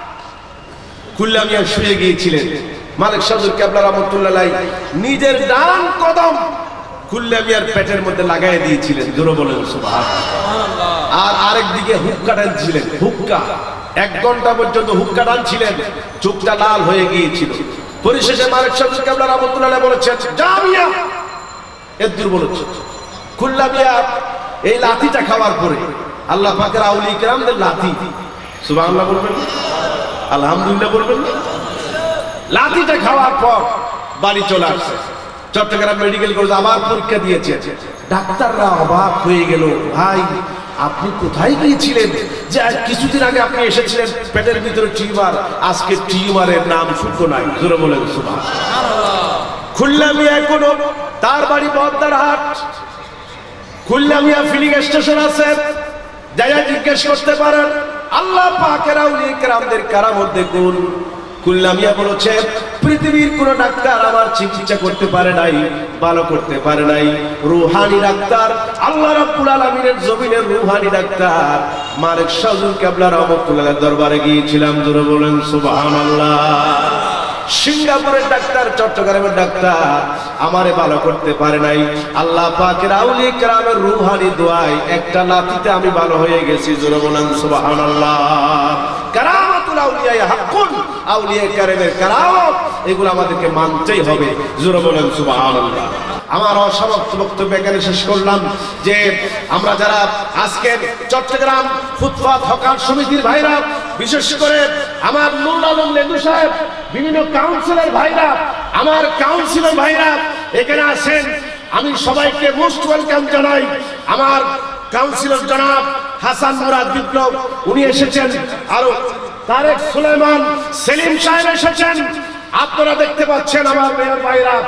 কুল্লা মিয়া শুয়ে গিয়েছিলেন। মালিক শাহ কেবলা রাহমাতুল্লাহ আলাইহি নিজের ডান কদম কুল্লা মিয়ার পেটের মধ্যে লাগাই দিয়েছিলেন। জোরে বলেন সুবহানাল্লাহ। আর আরেক দিকে হুক্কা টানছিলেন, হুক্কা 1 ঘন্টা পর্যন্ত হুক্কা টানছিলেন, চোখটা লাল হয়ে গিয়েছিল। পরিশেষে মালিক শাহ কেবলা রাহমাতুল্লাহ আলাইহি বলেছেন, যা মিয়া, এর দূর বলেছেন। কুল্লা মিয়া এই লাঠিটা খাওয়ার পরে আল্লাহ পাকের আউলি কিরামদের লাথি, সুবহানাল্লাহ বলবেন, আলহামদুলিল্লাহ বলবেন। লাথিটা খাওয়ার পর বাড়ি চলে আসছে, চট্টগ্রাম মেডিকেল কলেজে আবার পরীক্ষা দিয়েছে। ডাক্তাররা অবাক হয়ে গেল, ভাই আপনি কোথায় গিয়েছিলেন যে কিছুদিন আগে আপনি এসেছিলেন, পেটের ভিতরে টিউমার, আজকে টিউমারের নাম শুনতো নাই। জোরে বলেন সুবহানাল্লাহ। খুলনা মিয়া কোনো, তার বাড়ি বদ্দারহাট, খুলনা মিয়া ফিলিং স্টেশন আছে, যাইয়া জিজ্ঞেস করতে পারেন আল্লাহ পাকের আউলিয়া কিরামদের কারামত দেখুন। খুলনা মিয়া বলেছে পৃথিবীর কোন ডাক্তার আমার চিকিৎসা করতে পারে নাই, ভালো করতে পারে নাই। রুহানি ডাক্তার, আল্লাহ রাব্বুল আলামিনের জমিনের রুহানি ডাক্তার মালিক শাহুল কেবলা রহমাতুল্লাহ দরবারে গিয়েছিলাম। জোরে বলেন সুবহানাল্লাহ। সিঙ্গাপুরের ডাক্তার, চট্টগ্রামের ডাক্তার আমারে ভালো করতে পারে নাই। আল্লাহ পাকের আউলিয়া কিরামের রুহানি দোয়ায় একটা লাথিতে আমি ভালো হয়ে গেছি। জোরে বলেন সুবহানাল্লাহ। কারামাতুল আউলিয়া হাক্কুন, আউলিয়া কিরামের কারামত এগুলো আমাদেরকে মানতেই হবে। জোরে বলেন সুবহানাল্লাহ। আমার অসমাপ্ত বক্তব্য এখানে শেষ করলাম যে আমরা যারা আজকে চট্টগ্রাম ফুটপাত হকার সমিতির ভাইরা, বিশেষ করে আমার নুরুল আলম লেদু সাহেব, বিভিন্ন কাউন্সিলর ভাইরা, আমার কাউন্সিলর ভাইরা এখানে আছেন, আমি সবাইকে মোস্ট ওয়েলকাম জানাই। আমার কাউন্সিলর জনাব হাসান মুরাদ বিপ্লব উনি এসেছেন, আরো তারেক সুলাইমান সেলিম সাহেব এসেছেন। আপনারা দেখতে পাচ্ছেন আমার মেয়র ভাইরা,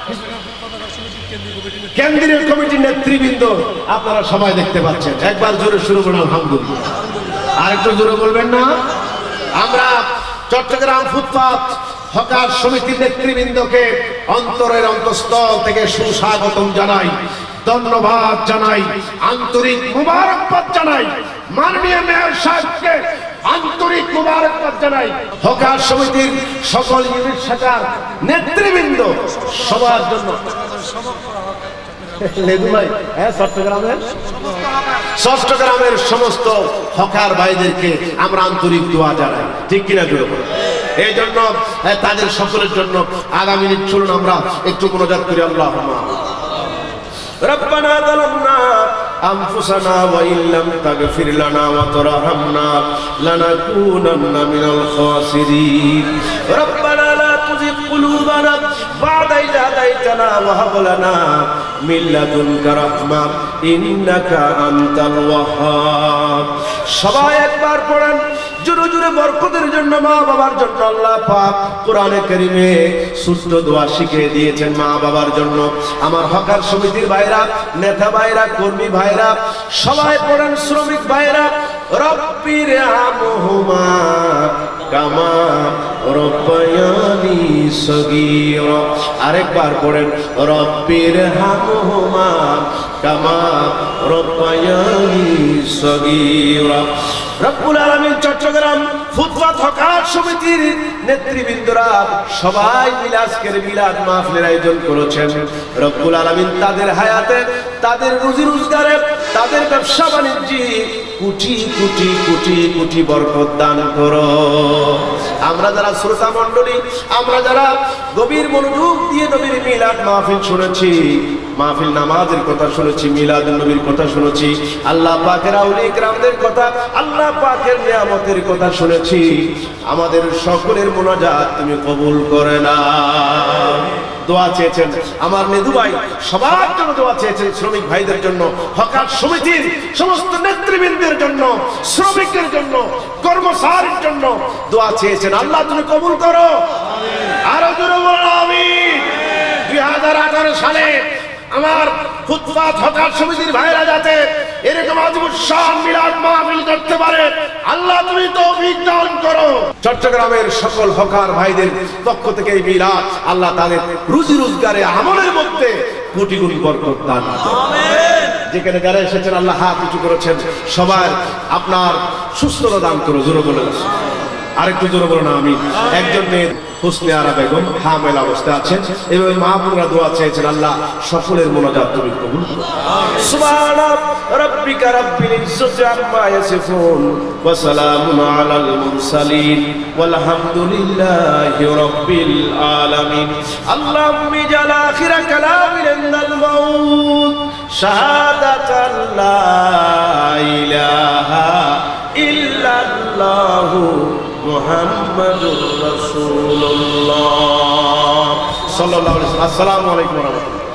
কেন্দ্রীয় কমিটির নেতৃবৃন্দ আপনারা সবাই দেখতে পাচ্ছেন। একবার জোরে শুরু করুন আলহামদুলিল্লাহ। আর একটু জোরে বলবেন না? আমরা চট্টগ্রাম ফুটপাত হকার সমিতির নেতৃবৃন্দকে অন্তরের অন্তঃস্থল থেকে সুস্বাগতম জানাই, ধন্যবাদ জানাই, আন্তরিক মুবারকবাদ জানাই। মাননীয় মেয়র সাহেবকে আন্তরিক মুবারকবাদ জানাই। হকার সমিতির সকল ইউনিট শাখার নেতৃবৃন্দ সবার জন্য চট্টগ্রামের সমস্ত হকার ভাইদেরকে আমরা আন্তরিক দোয়া জানাই, ঠিক কিনা জোরে বলুন। এই জন্য তাদের সকলের জন্য আগামী মিনিট চলুন আমরা একটু মোনাজাত করি। আল্লাহুম্মা রব্বানা যালামনা আনফুসানা ওয়া ইল্লাম তাগফির লানা ওয়া তারহামনা লানাকুনান্না মিনাল খাসিরিন। রব্বানা লা তুযিগ কুলুবানা বা'দা ইয হাদাইতানা ওয়া হাব লানা মিন লাদুনকা রাহমা ইন্নাকা আনতাল ওয়াহ্হাব। সবাই একবার পড়েন জোরে জোরে। বরকতের জন্য, মা বাবার জন্য আল্লাহ পাক কোরআনে কারীমে সূত্র দোয়া শিখিয়ে দিয়েছেন মা বাবার জন্য। আমার হকার সমিতির ভাইরা, নেতা ভাইরা, কর্মী ভাইরা সবাই পড়েন, শ্রমিক ভাইরা রব্বির হামহুমা কামা রব্বায়ানি সগীরা। আরেকবার পড়েন রব্বির হামহুমা কামা রব্বায়ানি সগীরা। রব্বুল আলামিন চট্টগ্রাম ফুটপাত হকার সমিতির নেতৃবৃন্দরা সবাই মিলে আজকের মিলাদ মাহফিলের আয়োজন করেছেন। রব্বুল আলামিন তাদের হায়াতে, তাদের রুজি রোজগারে, তাদের ব্যবসা বাণিজ্যে কোটি কোটি কোটি কোটি বরকত দান করো। আমরা যারা শ্রোতা মণ্ডলী, আমরা যারা গভীর মনোযোগ দিয়ে নবীর মিলাদ মাহফিল শুনেছি, মাহফিল নামাজের কথা শুনেছি, মিলাদুন নবীর কথা শুনেছি, আল্লাহ পাকের আউলিয়া কিরামদের কথা, আল্লাহ পাকের নিয়ামতের কথা শুনেছি, আমাদের সকলের মুনাজাত তুমি কবুল করে নাও। দোয়া চেয়েছেন আমার নেদু ভাই, সবার জন্য দোয়া চেয়েছেন, শ্রমিক ভাইদের জন্য, হকার সমিতির সমস্ত নেতৃবৃন্দের জন্য, শ্রমিকের জন্য, কর্মচারীর জন্য দোয়া চেয়েছেন। আল্লাহ তুমি কবুল করো। আরো জোরে বলো আমিন। 2018 সালে আমার ফুটপাত হকার সমিতির ভাইরা যাতে এরকম আজীবন মিলাদ মাহফিল করতে পারে, আল্লাহ তুমি তৌফিক দান করো। চট্টগ্রামের সকল হকার ভাইদের পক্ষ থেকে এই মিলাদ আল্লাহ তাদের রুজি রোজগারে, আমলের মধ্যে কোটি কোটি বরকত দান করো। আমিন। যেখানে যারা এসেছেন আল্লাহ হাত উঁচু করেছেন, সবার আপনার সুস্থতা দান করো। জোরে বলেন, আরেকটু জোরে বলো না আমিন। একজন মেয়ে হুসনে আরা বেগম হামেল অবস্থায় আছেন, এবং মাহবুবরা দোয়া চেয়েছেন, আল্লাহ সকলের মুনাজাত তুমি কবুল করো। সুবহানা রাব্বিকা রাব্বিল ইজ্জাতি আম্মা ইয়াসিফুন ওয়া সালামুন আলাল মুরসালিন ওয়ালহামদুলিল্লাহি রাব্বিল আলামিন। আল্লাহুম্মা জাল আখিরা কালামিনা ইন্দাল মাউত শাহাদাতান লা ইলাহা ইল্লাল্লাহু মুহাম্মাদুর রাসূলুল্লাহ সাল্লাল্লাহু আলাইহি ওয়াসাল্লাম। আসসালামু আলাইকুম ওয়া রাহমাতুল্লাহ।